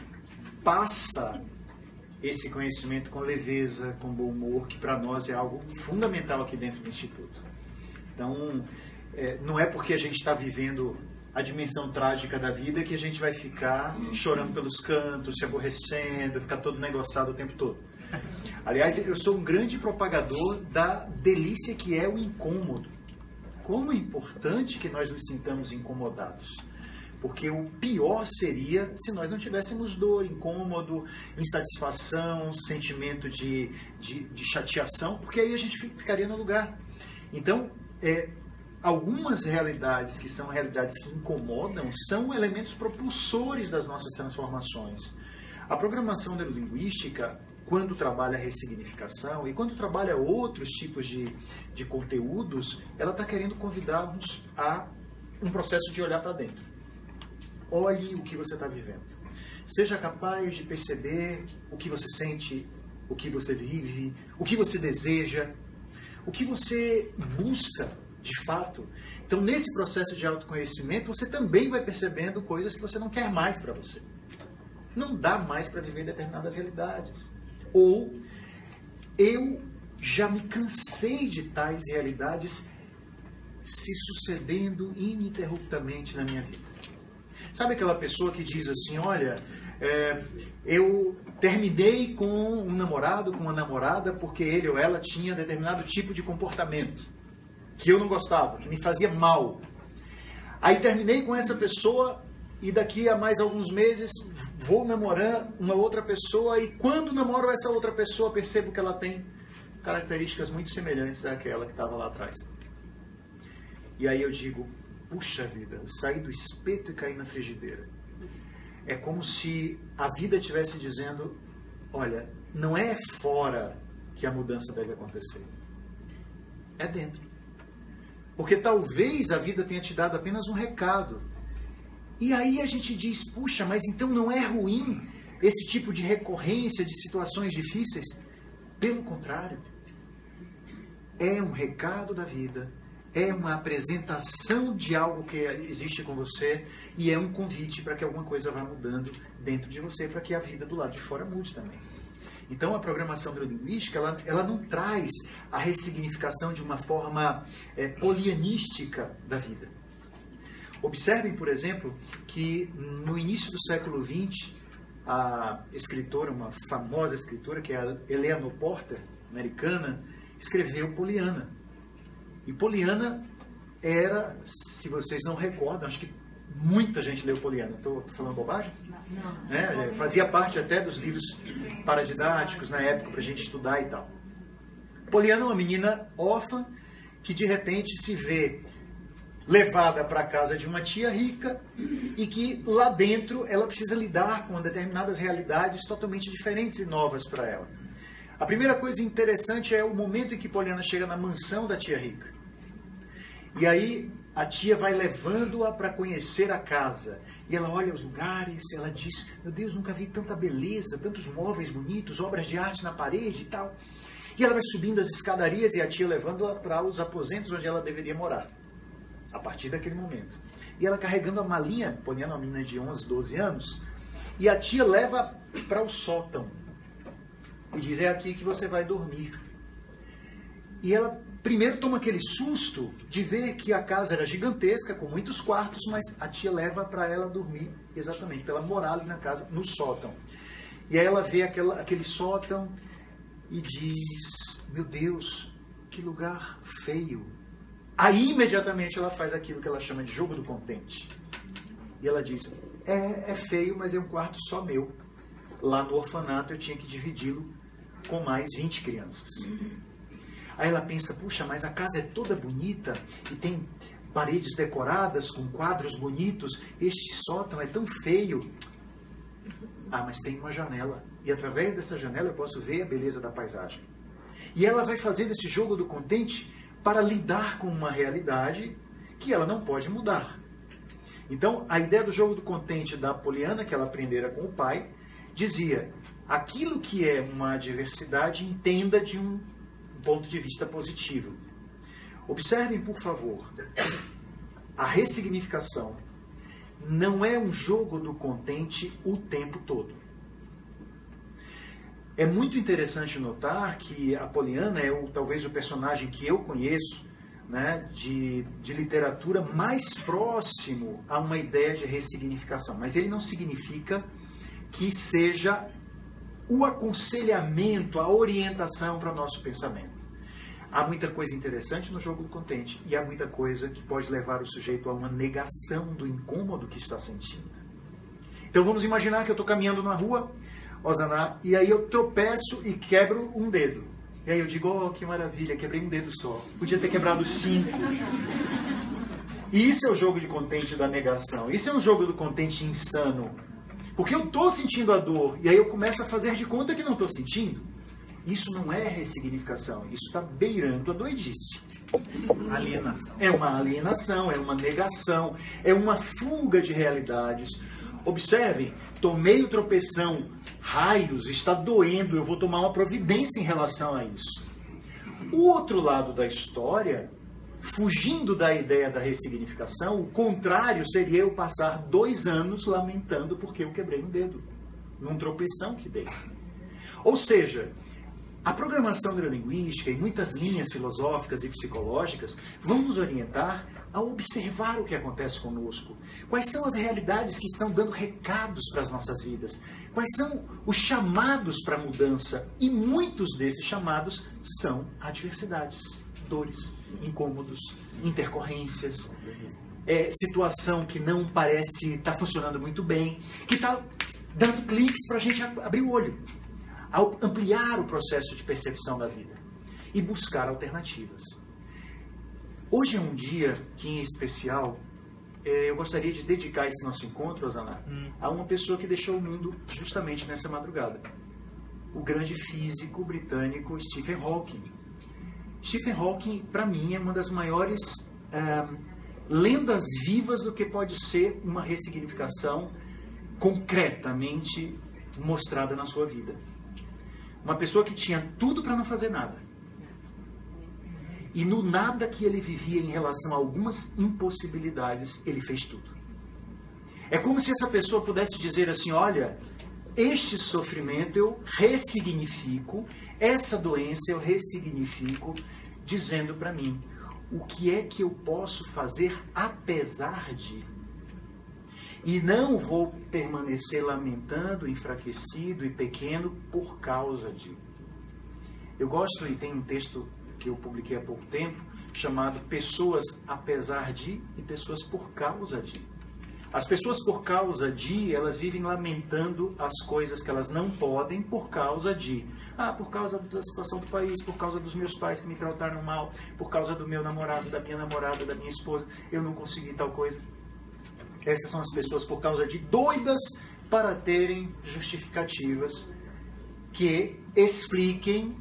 passa esse conhecimento com leveza, com bom humor, que para nós é algo fundamental aqui dentro do Instituto. Então, é, não é porque a gente está vivendo a dimensão trágica da vida que a gente vai ficar chorando pelos cantos, se aborrecendo, ficar todo negociado o tempo todo. Aliás, eu sou um grande propagador da delícia que é o incômodo. Como é importante que nós nos sintamos incomodados. Porque o pior seria se nós não tivéssemos dor, incômodo, insatisfação, sentimento de, de, de chateação, porque aí a gente ficaria no lugar. Então, é, algumas realidades que são realidades que incomodam são elementos propulsores das nossas transformações. A programação neurolinguística, quando trabalha a ressignificação e quando trabalha outros tipos de, de conteúdos, ela está querendo convidar-nos a um processo de olhar para dentro. Olhe o que você está vivendo. Seja capaz de perceber o que você sente, o que você vive, o que você deseja, o que você busca de fato. Então, nesse processo de autoconhecimento, você também vai percebendo coisas que você não quer mais para você. Não dá mais para viver determinadas realidades. Ou, eu já me cansei de tais realidades se sucedendo ininterruptamente na minha vida. Sabe aquela pessoa que diz assim, olha, é, eu terminei com um namorado, com uma namorada, porque ele ou ela tinha determinado tipo de comportamento que eu não gostava, que me fazia mal. Aí terminei com essa pessoa e daqui a mais alguns meses vou namorar uma outra pessoa e quando namoro essa outra pessoa percebo que ela tem características muito semelhantes àquela que estava lá atrás. E aí eu digo, puxa vida, saí do espeto e caí na frigideira. É como se a vida estivesse dizendo, olha, não é fora que a mudança deve acontecer. É dentro. Porque talvez a vida tenha te dado apenas um recado. E aí a gente diz, puxa, mas então não é ruim esse tipo de recorrência de situações difíceis? Pelo contrário. É um recado da vida, é uma apresentação de algo que existe com você e é um convite para que alguma coisa vá mudando dentro de você, para que a vida do lado de fora mude também. Então, a programação neurolinguística, ela, ela não traz a ressignificação de uma forma é, polianística da vida. Observem, por exemplo, que no início do século vinte, a escritora, uma famosa escritora, que é a Eleanor Porter, americana, escreveu Poliana. E Poliana era, se vocês não recordam, acho que muita gente leu Poliana. Estou falando bobagem? Não. não. É, fazia parte até dos livros paradidáticos na época, para a gente estudar e tal. Poliana é uma menina órfã que de repente se vê levada para a casa de uma tia rica e que lá dentro ela precisa lidar com determinadas realidades totalmente diferentes e novas para ela. A primeira coisa interessante é o momento em que Poliana chega na mansão da tia rica. E aí a tia vai levando-a para conhecer a casa. E ela olha os lugares, ela diz, meu Deus, nunca vi tanta beleza, tantos móveis bonitos, obras de arte na parede e tal. E ela vai subindo as escadarias e a tia levando-a para os aposentos onde ela deveria morar. A partir daquele momento. E ela carregando a malinha, Poliana, uma menina de onze, doze anos, e a tia leva para o sótão. E diz, é aqui que você vai dormir. E ela primeiro toma aquele susto de ver que a casa era gigantesca, com muitos quartos, mas a tia leva para ela dormir, exatamente, para ela morar ali na casa, no sótão. E aí ela vê aquela, aquele sótão e diz, meu Deus, que lugar feio. Aí imediatamente ela faz aquilo que ela chama de jogo do contente. E ela diz, é, é feio, mas é um quarto só meu. Lá no orfanato eu tinha que dividi-lo com mais vinte crianças. Aí ela pensa, puxa, mas a casa é toda bonita e tem paredes decoradas com quadros bonitos. Este sótão é tão feio. Ah, mas tem uma janela. E através dessa janela eu posso ver a beleza da paisagem. E ela vai fazendo esse jogo do contente para lidar com uma realidade que ela não pode mudar. Então, a ideia do jogo do contente da Poliana, que ela aprendera com o pai, dizia, aquilo que é uma adversidade, entenda de um ponto de vista positivo. Observem, por favor, a ressignificação não é um jogo do contente o tempo todo. É muito interessante notar que a Poliana é o, talvez o personagem que eu conheço, né, de, de literatura mais próximo a uma ideia de ressignificação. Mas ele não significa que seja o aconselhamento, a orientação para o nosso pensamento. Há muita coisa interessante no jogo do contente e há muita coisa que pode levar o sujeito a uma negação do incômodo que está sentindo. Então vamos imaginar que eu estou caminhando na rua, Osaná, e aí eu tropeço e quebro um dedo. E aí eu digo, oh, que maravilha, quebrei um dedo só. Podia ter quebrado cinco. E isso é o jogo de contente da negação. Isso é um jogo do contente insano. Porque eu estou sentindo a dor, e aí eu começo a fazer de conta que não estou sentindo. Isso não é ressignificação, isso está beirando a doidice. Alienação. É uma alienação, é uma negação, é uma fuga de realidades. Observem, tomei o tropeção, raios, está doendo, eu vou tomar uma providência em relação a isso. O outro lado da história, fugindo da ideia da ressignificação, o contrário seria eu passar dois anos lamentando porque eu quebrei um dedo, num tropeção que dei. Ou seja, a programação neurolinguística e muitas linhas filosóficas e psicológicas vão nos orientar a observar o que acontece conosco. Quais são as realidades que estão dando recados para as nossas vidas? Quais são os chamados para a mudança? E muitos desses chamados são adversidades, dores, incômodos, intercorrências, é, situação que não parece estar funcionando muito bem, que está dando cliques para a gente abrir o olho, ao ampliar o processo de percepção da vida e buscar alternativas. Hoje é um dia que, em especial, eu gostaria de dedicar esse nosso encontro, Osaná, hum. a uma pessoa que deixou o mundo justamente nessa madrugada. O grande físico britânico Stephen Hawking. Stephen Hawking, para mim, é uma das maiores uh, lendas vivas do que pode ser uma ressignificação concretamente mostrada na sua vida. Uma pessoa que tinha tudo para não fazer nada. E no nada que ele vivia em relação a algumas impossibilidades, ele fez tudo. É como se essa pessoa pudesse dizer assim, olha, este sofrimento eu ressignifico, essa doença eu ressignifico, dizendo para mim, o que é que eu posso fazer apesar de... E não vou permanecer lamentando, enfraquecido e pequeno por causa de... Eu gosto, e tem um texto que eu publiquei há pouco tempo, chamado Pessoas apesar de e Pessoas por causa de. As pessoas, por causa de, elas vivem lamentando as coisas que elas não podem por causa de. Ah, por causa da situação do país, por causa dos meus pais que me trataram mal, por causa do meu namorado, da minha namorada, da minha esposa, eu não consegui tal coisa. Essas são as pessoas por causa de doidas para terem justificativas que expliquem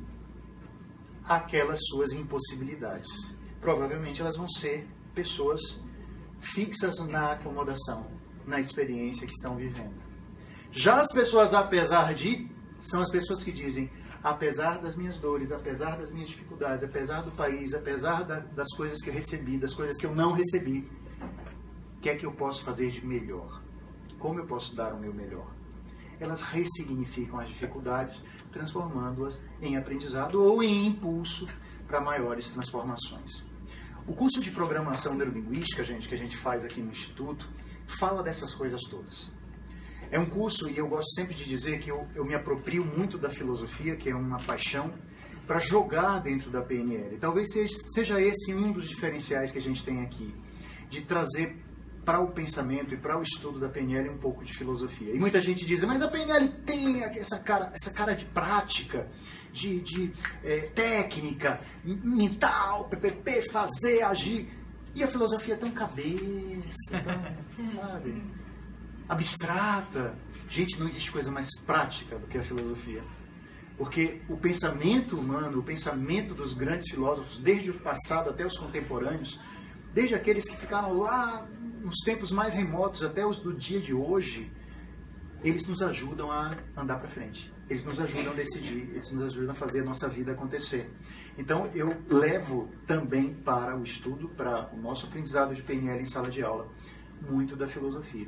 aquelas suas impossibilidades. Provavelmente elas vão ser pessoas fixas na acomodação, na experiência que estão vivendo. Já as pessoas, apesar de, são as pessoas que dizem, apesar das minhas dores, apesar das minhas dificuldades, apesar do país, apesar da, das coisas que eu recebi, das coisas que eu não recebi, o que é que eu posso fazer de melhor? Como eu posso dar o meu melhor? Elas ressignificam as dificuldades, transformando-as em aprendizado ou em impulso para maiores transformações. O curso de programação neurolinguística, gente, que a gente faz aqui no Instituto, fala dessas coisas todas. É um curso, e eu gosto sempre de dizer que eu, eu me aproprio muito da filosofia, que é uma paixão, para jogar dentro da P N L. Talvez seja, seja esse um dos diferenciais que a gente tem aqui, de trazer para o pensamento e para o estudo da P N L um pouco de filosofia. E muita gente diz, mas a P N L tem essa cara, essa cara de prática, de, de é, técnica, mental, P P P, fazer, agir. E a filosofia é tão cabeça, tão, sabe, abstrata. Gente, não existe coisa mais prática do que a filosofia. Porque o pensamento humano, o pensamento dos grandes filósofos, desde o passado até os contemporâneos, desde aqueles que ficaram lá nos tempos mais remotos até os do dia de hoje, eles nos ajudam a andar para frente. Eles nos ajudam a decidir, eles nos ajudam a fazer a nossa vida acontecer. Então, eu levo também para o estudo, para o nosso aprendizado de P N L em sala de aula, muito da filosofia.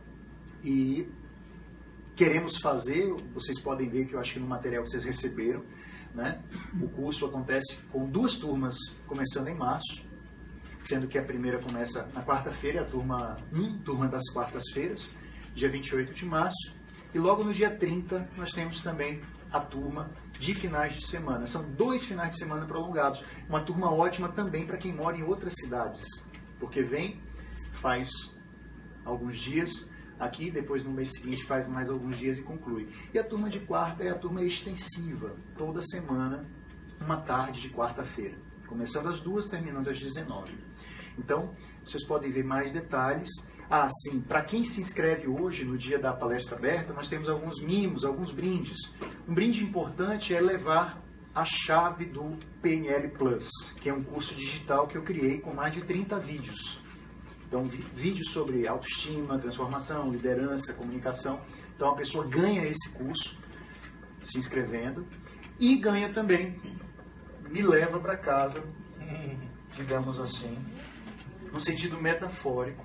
E queremos fazer, vocês podem ver que eu acho que no material que vocês receberam, né, o curso acontece com duas turmas, começando em março, sendo que a primeira começa na quarta-feira, a turma um, turma das quartas-feiras, dia vinte e oito de março, e logo no dia trinta nós temos também a turma de finais de semana. São dois finais de semana prolongados, uma turma ótima também para quem mora em outras cidades, porque vem, faz alguns dias aqui, depois no mês seguinte faz mais alguns dias e conclui. E a turma de quarta é a turma extensiva, toda semana, uma tarde de quarta-feira, começando às duas, terminando às dezenove. Então, vocês podem ver mais detalhes. Ah, sim, para quem se inscreve hoje, no dia da palestra aberta, nós temos alguns mimos, alguns brindes. Um brinde importante é levar a chave do P N L Plus, que é um curso digital que eu criei com mais de trinta vídeos. Então, vídeos sobre autoestima, transformação, liderança, comunicação. Então, a pessoa ganha esse curso se inscrevendo e ganha também, me leva para casa, digamos assim, no sentido metafórico,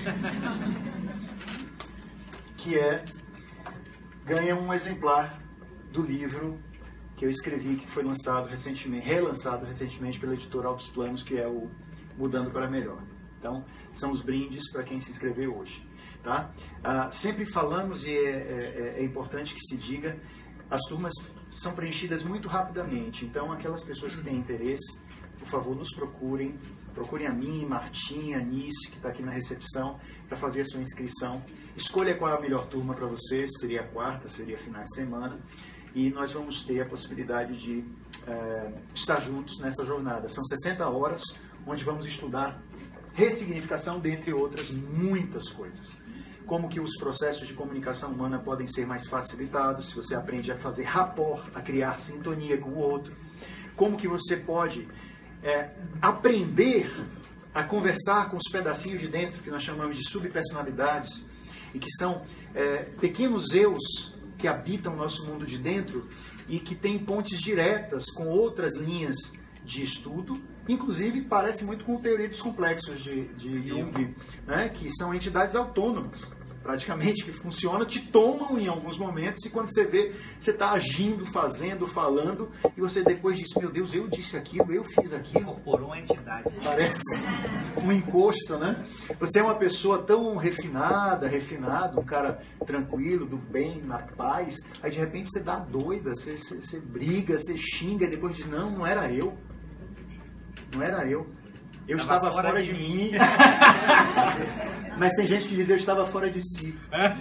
que é, ganha um exemplar do livro que eu escrevi, que foi lançado recentemente, relançado recentemente pela editora Altos Planos, que é o Mudando para Melhor. Então, são os brindes para quem se inscreveu hoje. Tá? Ah, sempre falamos, e é, é, é importante que se diga, as turmas são preenchidas muito rapidamente. Então, aquelas pessoas que têm interesse, por favor, nos procurem. Procurem a mim, Martinha, Nice, que está aqui na recepção, para fazer a sua inscrição. Escolha qual é a melhor turma para você, seria a quarta, seria a final de semana. E nós vamos ter a possibilidade de é, estar juntos nessa jornada. São sessenta horas, onde vamos estudar ressignificação, dentre outras muitas coisas. Como que os processos de comunicação humana podem ser mais facilitados, se você aprende a fazer rapport, a criar sintonia com o outro. Como que você pode é, aprender a conversar com os pedacinhos de dentro, que nós chamamos de subpersonalidades, e que são é, pequenos eus que habitam o nosso mundo de dentro e que têm pontes diretas com outras linhas de estudo, inclusive parece muito com a teoria dos complexos de, de Jung, né, que são entidades autônomas, praticamente, que funcionam, te tomam em alguns momentos, e quando você vê, você está agindo, fazendo, falando, e você depois diz, meu Deus, eu disse aquilo, eu fiz aquilo. Incorporou uma entidade. Parece um encosto, né? Você é uma pessoa tão refinada, refinado, um cara tranquilo, do bem, na paz, aí de repente você dá doida, você, você, você briga, você xinga, e depois diz, não, não era eu. Não era eu. Eu Tava estava fora fora de de mim. Mas tem gente que diz eu estava fora de si.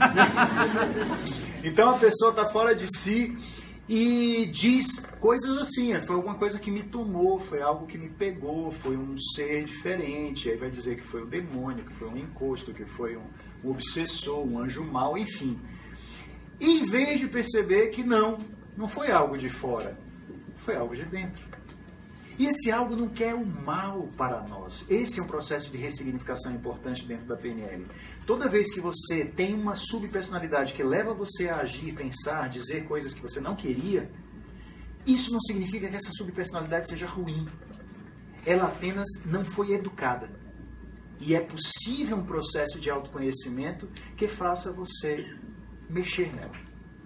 Então a pessoa está fora de si e diz coisas assim, foi alguma coisa que me tomou, foi algo que me pegou, foi um ser diferente. Aí vai dizer que foi o demônio, que foi um encosto, que foi um, um obsessor, um anjo mau, enfim. E em vez de perceber que não, não foi algo de fora, foi algo de dentro. E esse algo não quer o mal para nós. Esse é um processo de ressignificação importante dentro da P N L. Toda vez que você tem uma subpersonalidade que leva você a agir, pensar, dizer coisas que você não queria, isso não significa que essa subpersonalidade seja ruim. Ela apenas não foi educada. E é possível um processo de autoconhecimento que faça você mexer nela.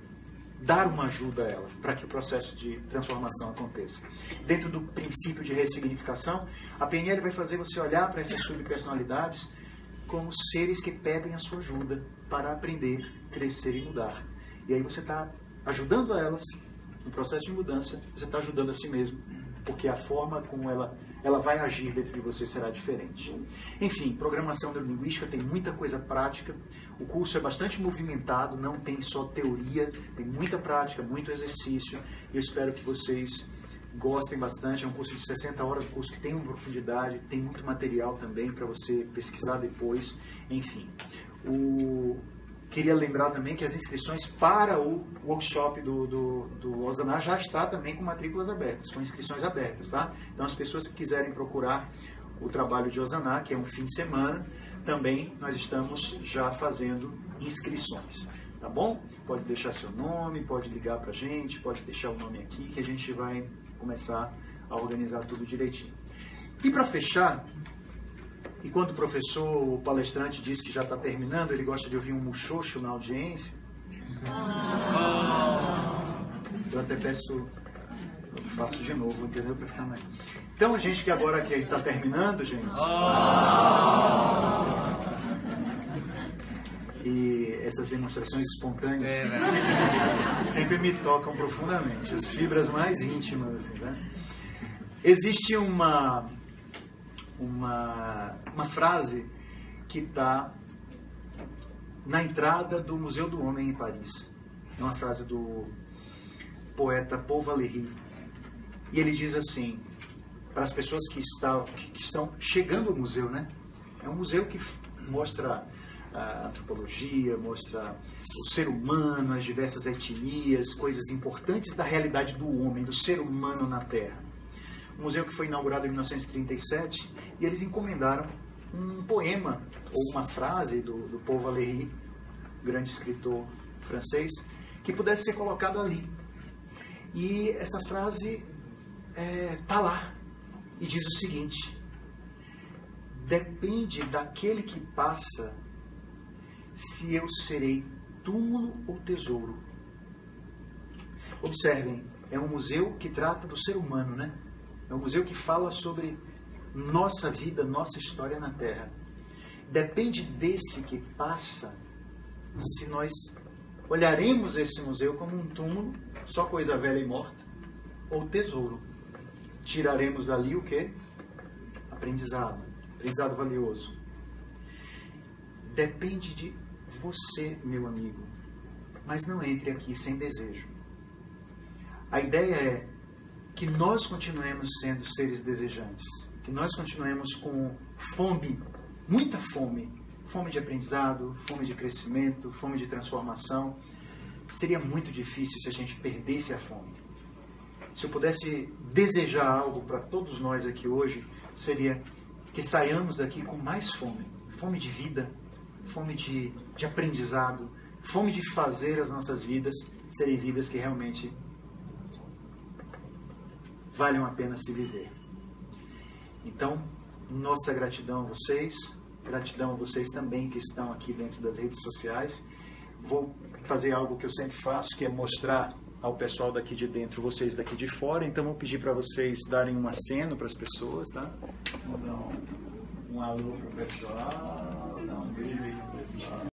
Dar uma ajuda a ela, para que o processo de transformação aconteça. Dentro do princípio de ressignificação, a P N L vai fazer você olhar para essas subpersonalidades como seres que pedem a sua ajuda para aprender, crescer e mudar. E aí você está ajudando elas no processo de mudança, você está ajudando a si mesmo, porque a forma como ela, ela vai agir dentro de você será diferente. Enfim, programação neurolinguística tem muita coisa prática. O curso é bastante movimentado, não tem só teoria, tem muita prática, muito exercício. E eu espero que vocês gostem bastante. É um curso de sessenta horas, um curso que tem uma profundidade, tem muito material também para você pesquisar depois. Enfim, o... queria lembrar também que as inscrições para o workshop do, do, do Osaná já está também com matrículas abertas, com inscrições abertas, tá? Então as pessoas que quiserem procurar o trabalho de Osaná, que é um fim de semana, também nós estamos já fazendo inscrições, tá bom? Pode deixar seu nome, pode ligar para a gente, pode deixar o nome aqui, que a gente vai começar a organizar tudo direitinho. E para fechar, enquanto o professor, o palestrante disse que já está terminando, ele gosta de ouvir um muxoxo na audiência. Eu até peço, eu faço de novo, entendeu? Para ficar mais... Então, a gente que agora que está terminando, gente... E essas demonstrações espontâneas é, né? sempre, sempre me tocam profundamente, as fibras mais íntimas, assim, né? Existe uma... Uma, uma frase que está na entrada do Museu do Homem em Paris. É uma frase do poeta Paul Valéry. E ele diz assim, para as pessoas que, está, que estão chegando ao museu, né? É um museu que mostra a antropologia, mostra o ser humano, as diversas etnias, coisas importantes da realidade do homem, do ser humano na Terra. Um museu que foi inaugurado em mil novecentos e trinta e sete, e eles encomendaram um poema, ou uma frase do, do Paul Valéry, grande escritor francês, que pudesse ser colocado ali. E essa frase está é, lá, e diz o seguinte: depende daquele que passa se eu serei túmulo ou tesouro. Observem, é um museu que trata do ser humano, né? É um museu que fala sobre nossa vida, nossa história na Terra. Depende desse que passa se nós olharemos esse museu como um túmulo, só coisa velha e morta, ou tesouro. Tiraremos dali o quê? Aprendizado. Aprendizado valioso. Depende de você, meu amigo. Mas não entre aqui sem desejo. A ideia é que nós continuemos sendo seres desejantes, que nós continuemos com fome, muita fome, fome de aprendizado, fome de crescimento, fome de transformação. Seria muito difícil se a gente perdesse a fome. Se eu pudesse desejar algo para todos nós aqui hoje, seria que saiamos daqui com mais fome, fome de vida, fome de, de aprendizado, fome de fazer as nossas vidas serem vidas que realmente valham a pena se viver. Então, nossa gratidão a vocês, gratidão a vocês também que estão aqui dentro das redes sociais. Vou fazer algo que eu sempre faço, que é mostrar ao pessoal daqui de dentro, vocês daqui de fora. Então, vou pedir para vocês darem um aceno para as pessoas, tá? Vou dar um, um alô para o pessoal, dar um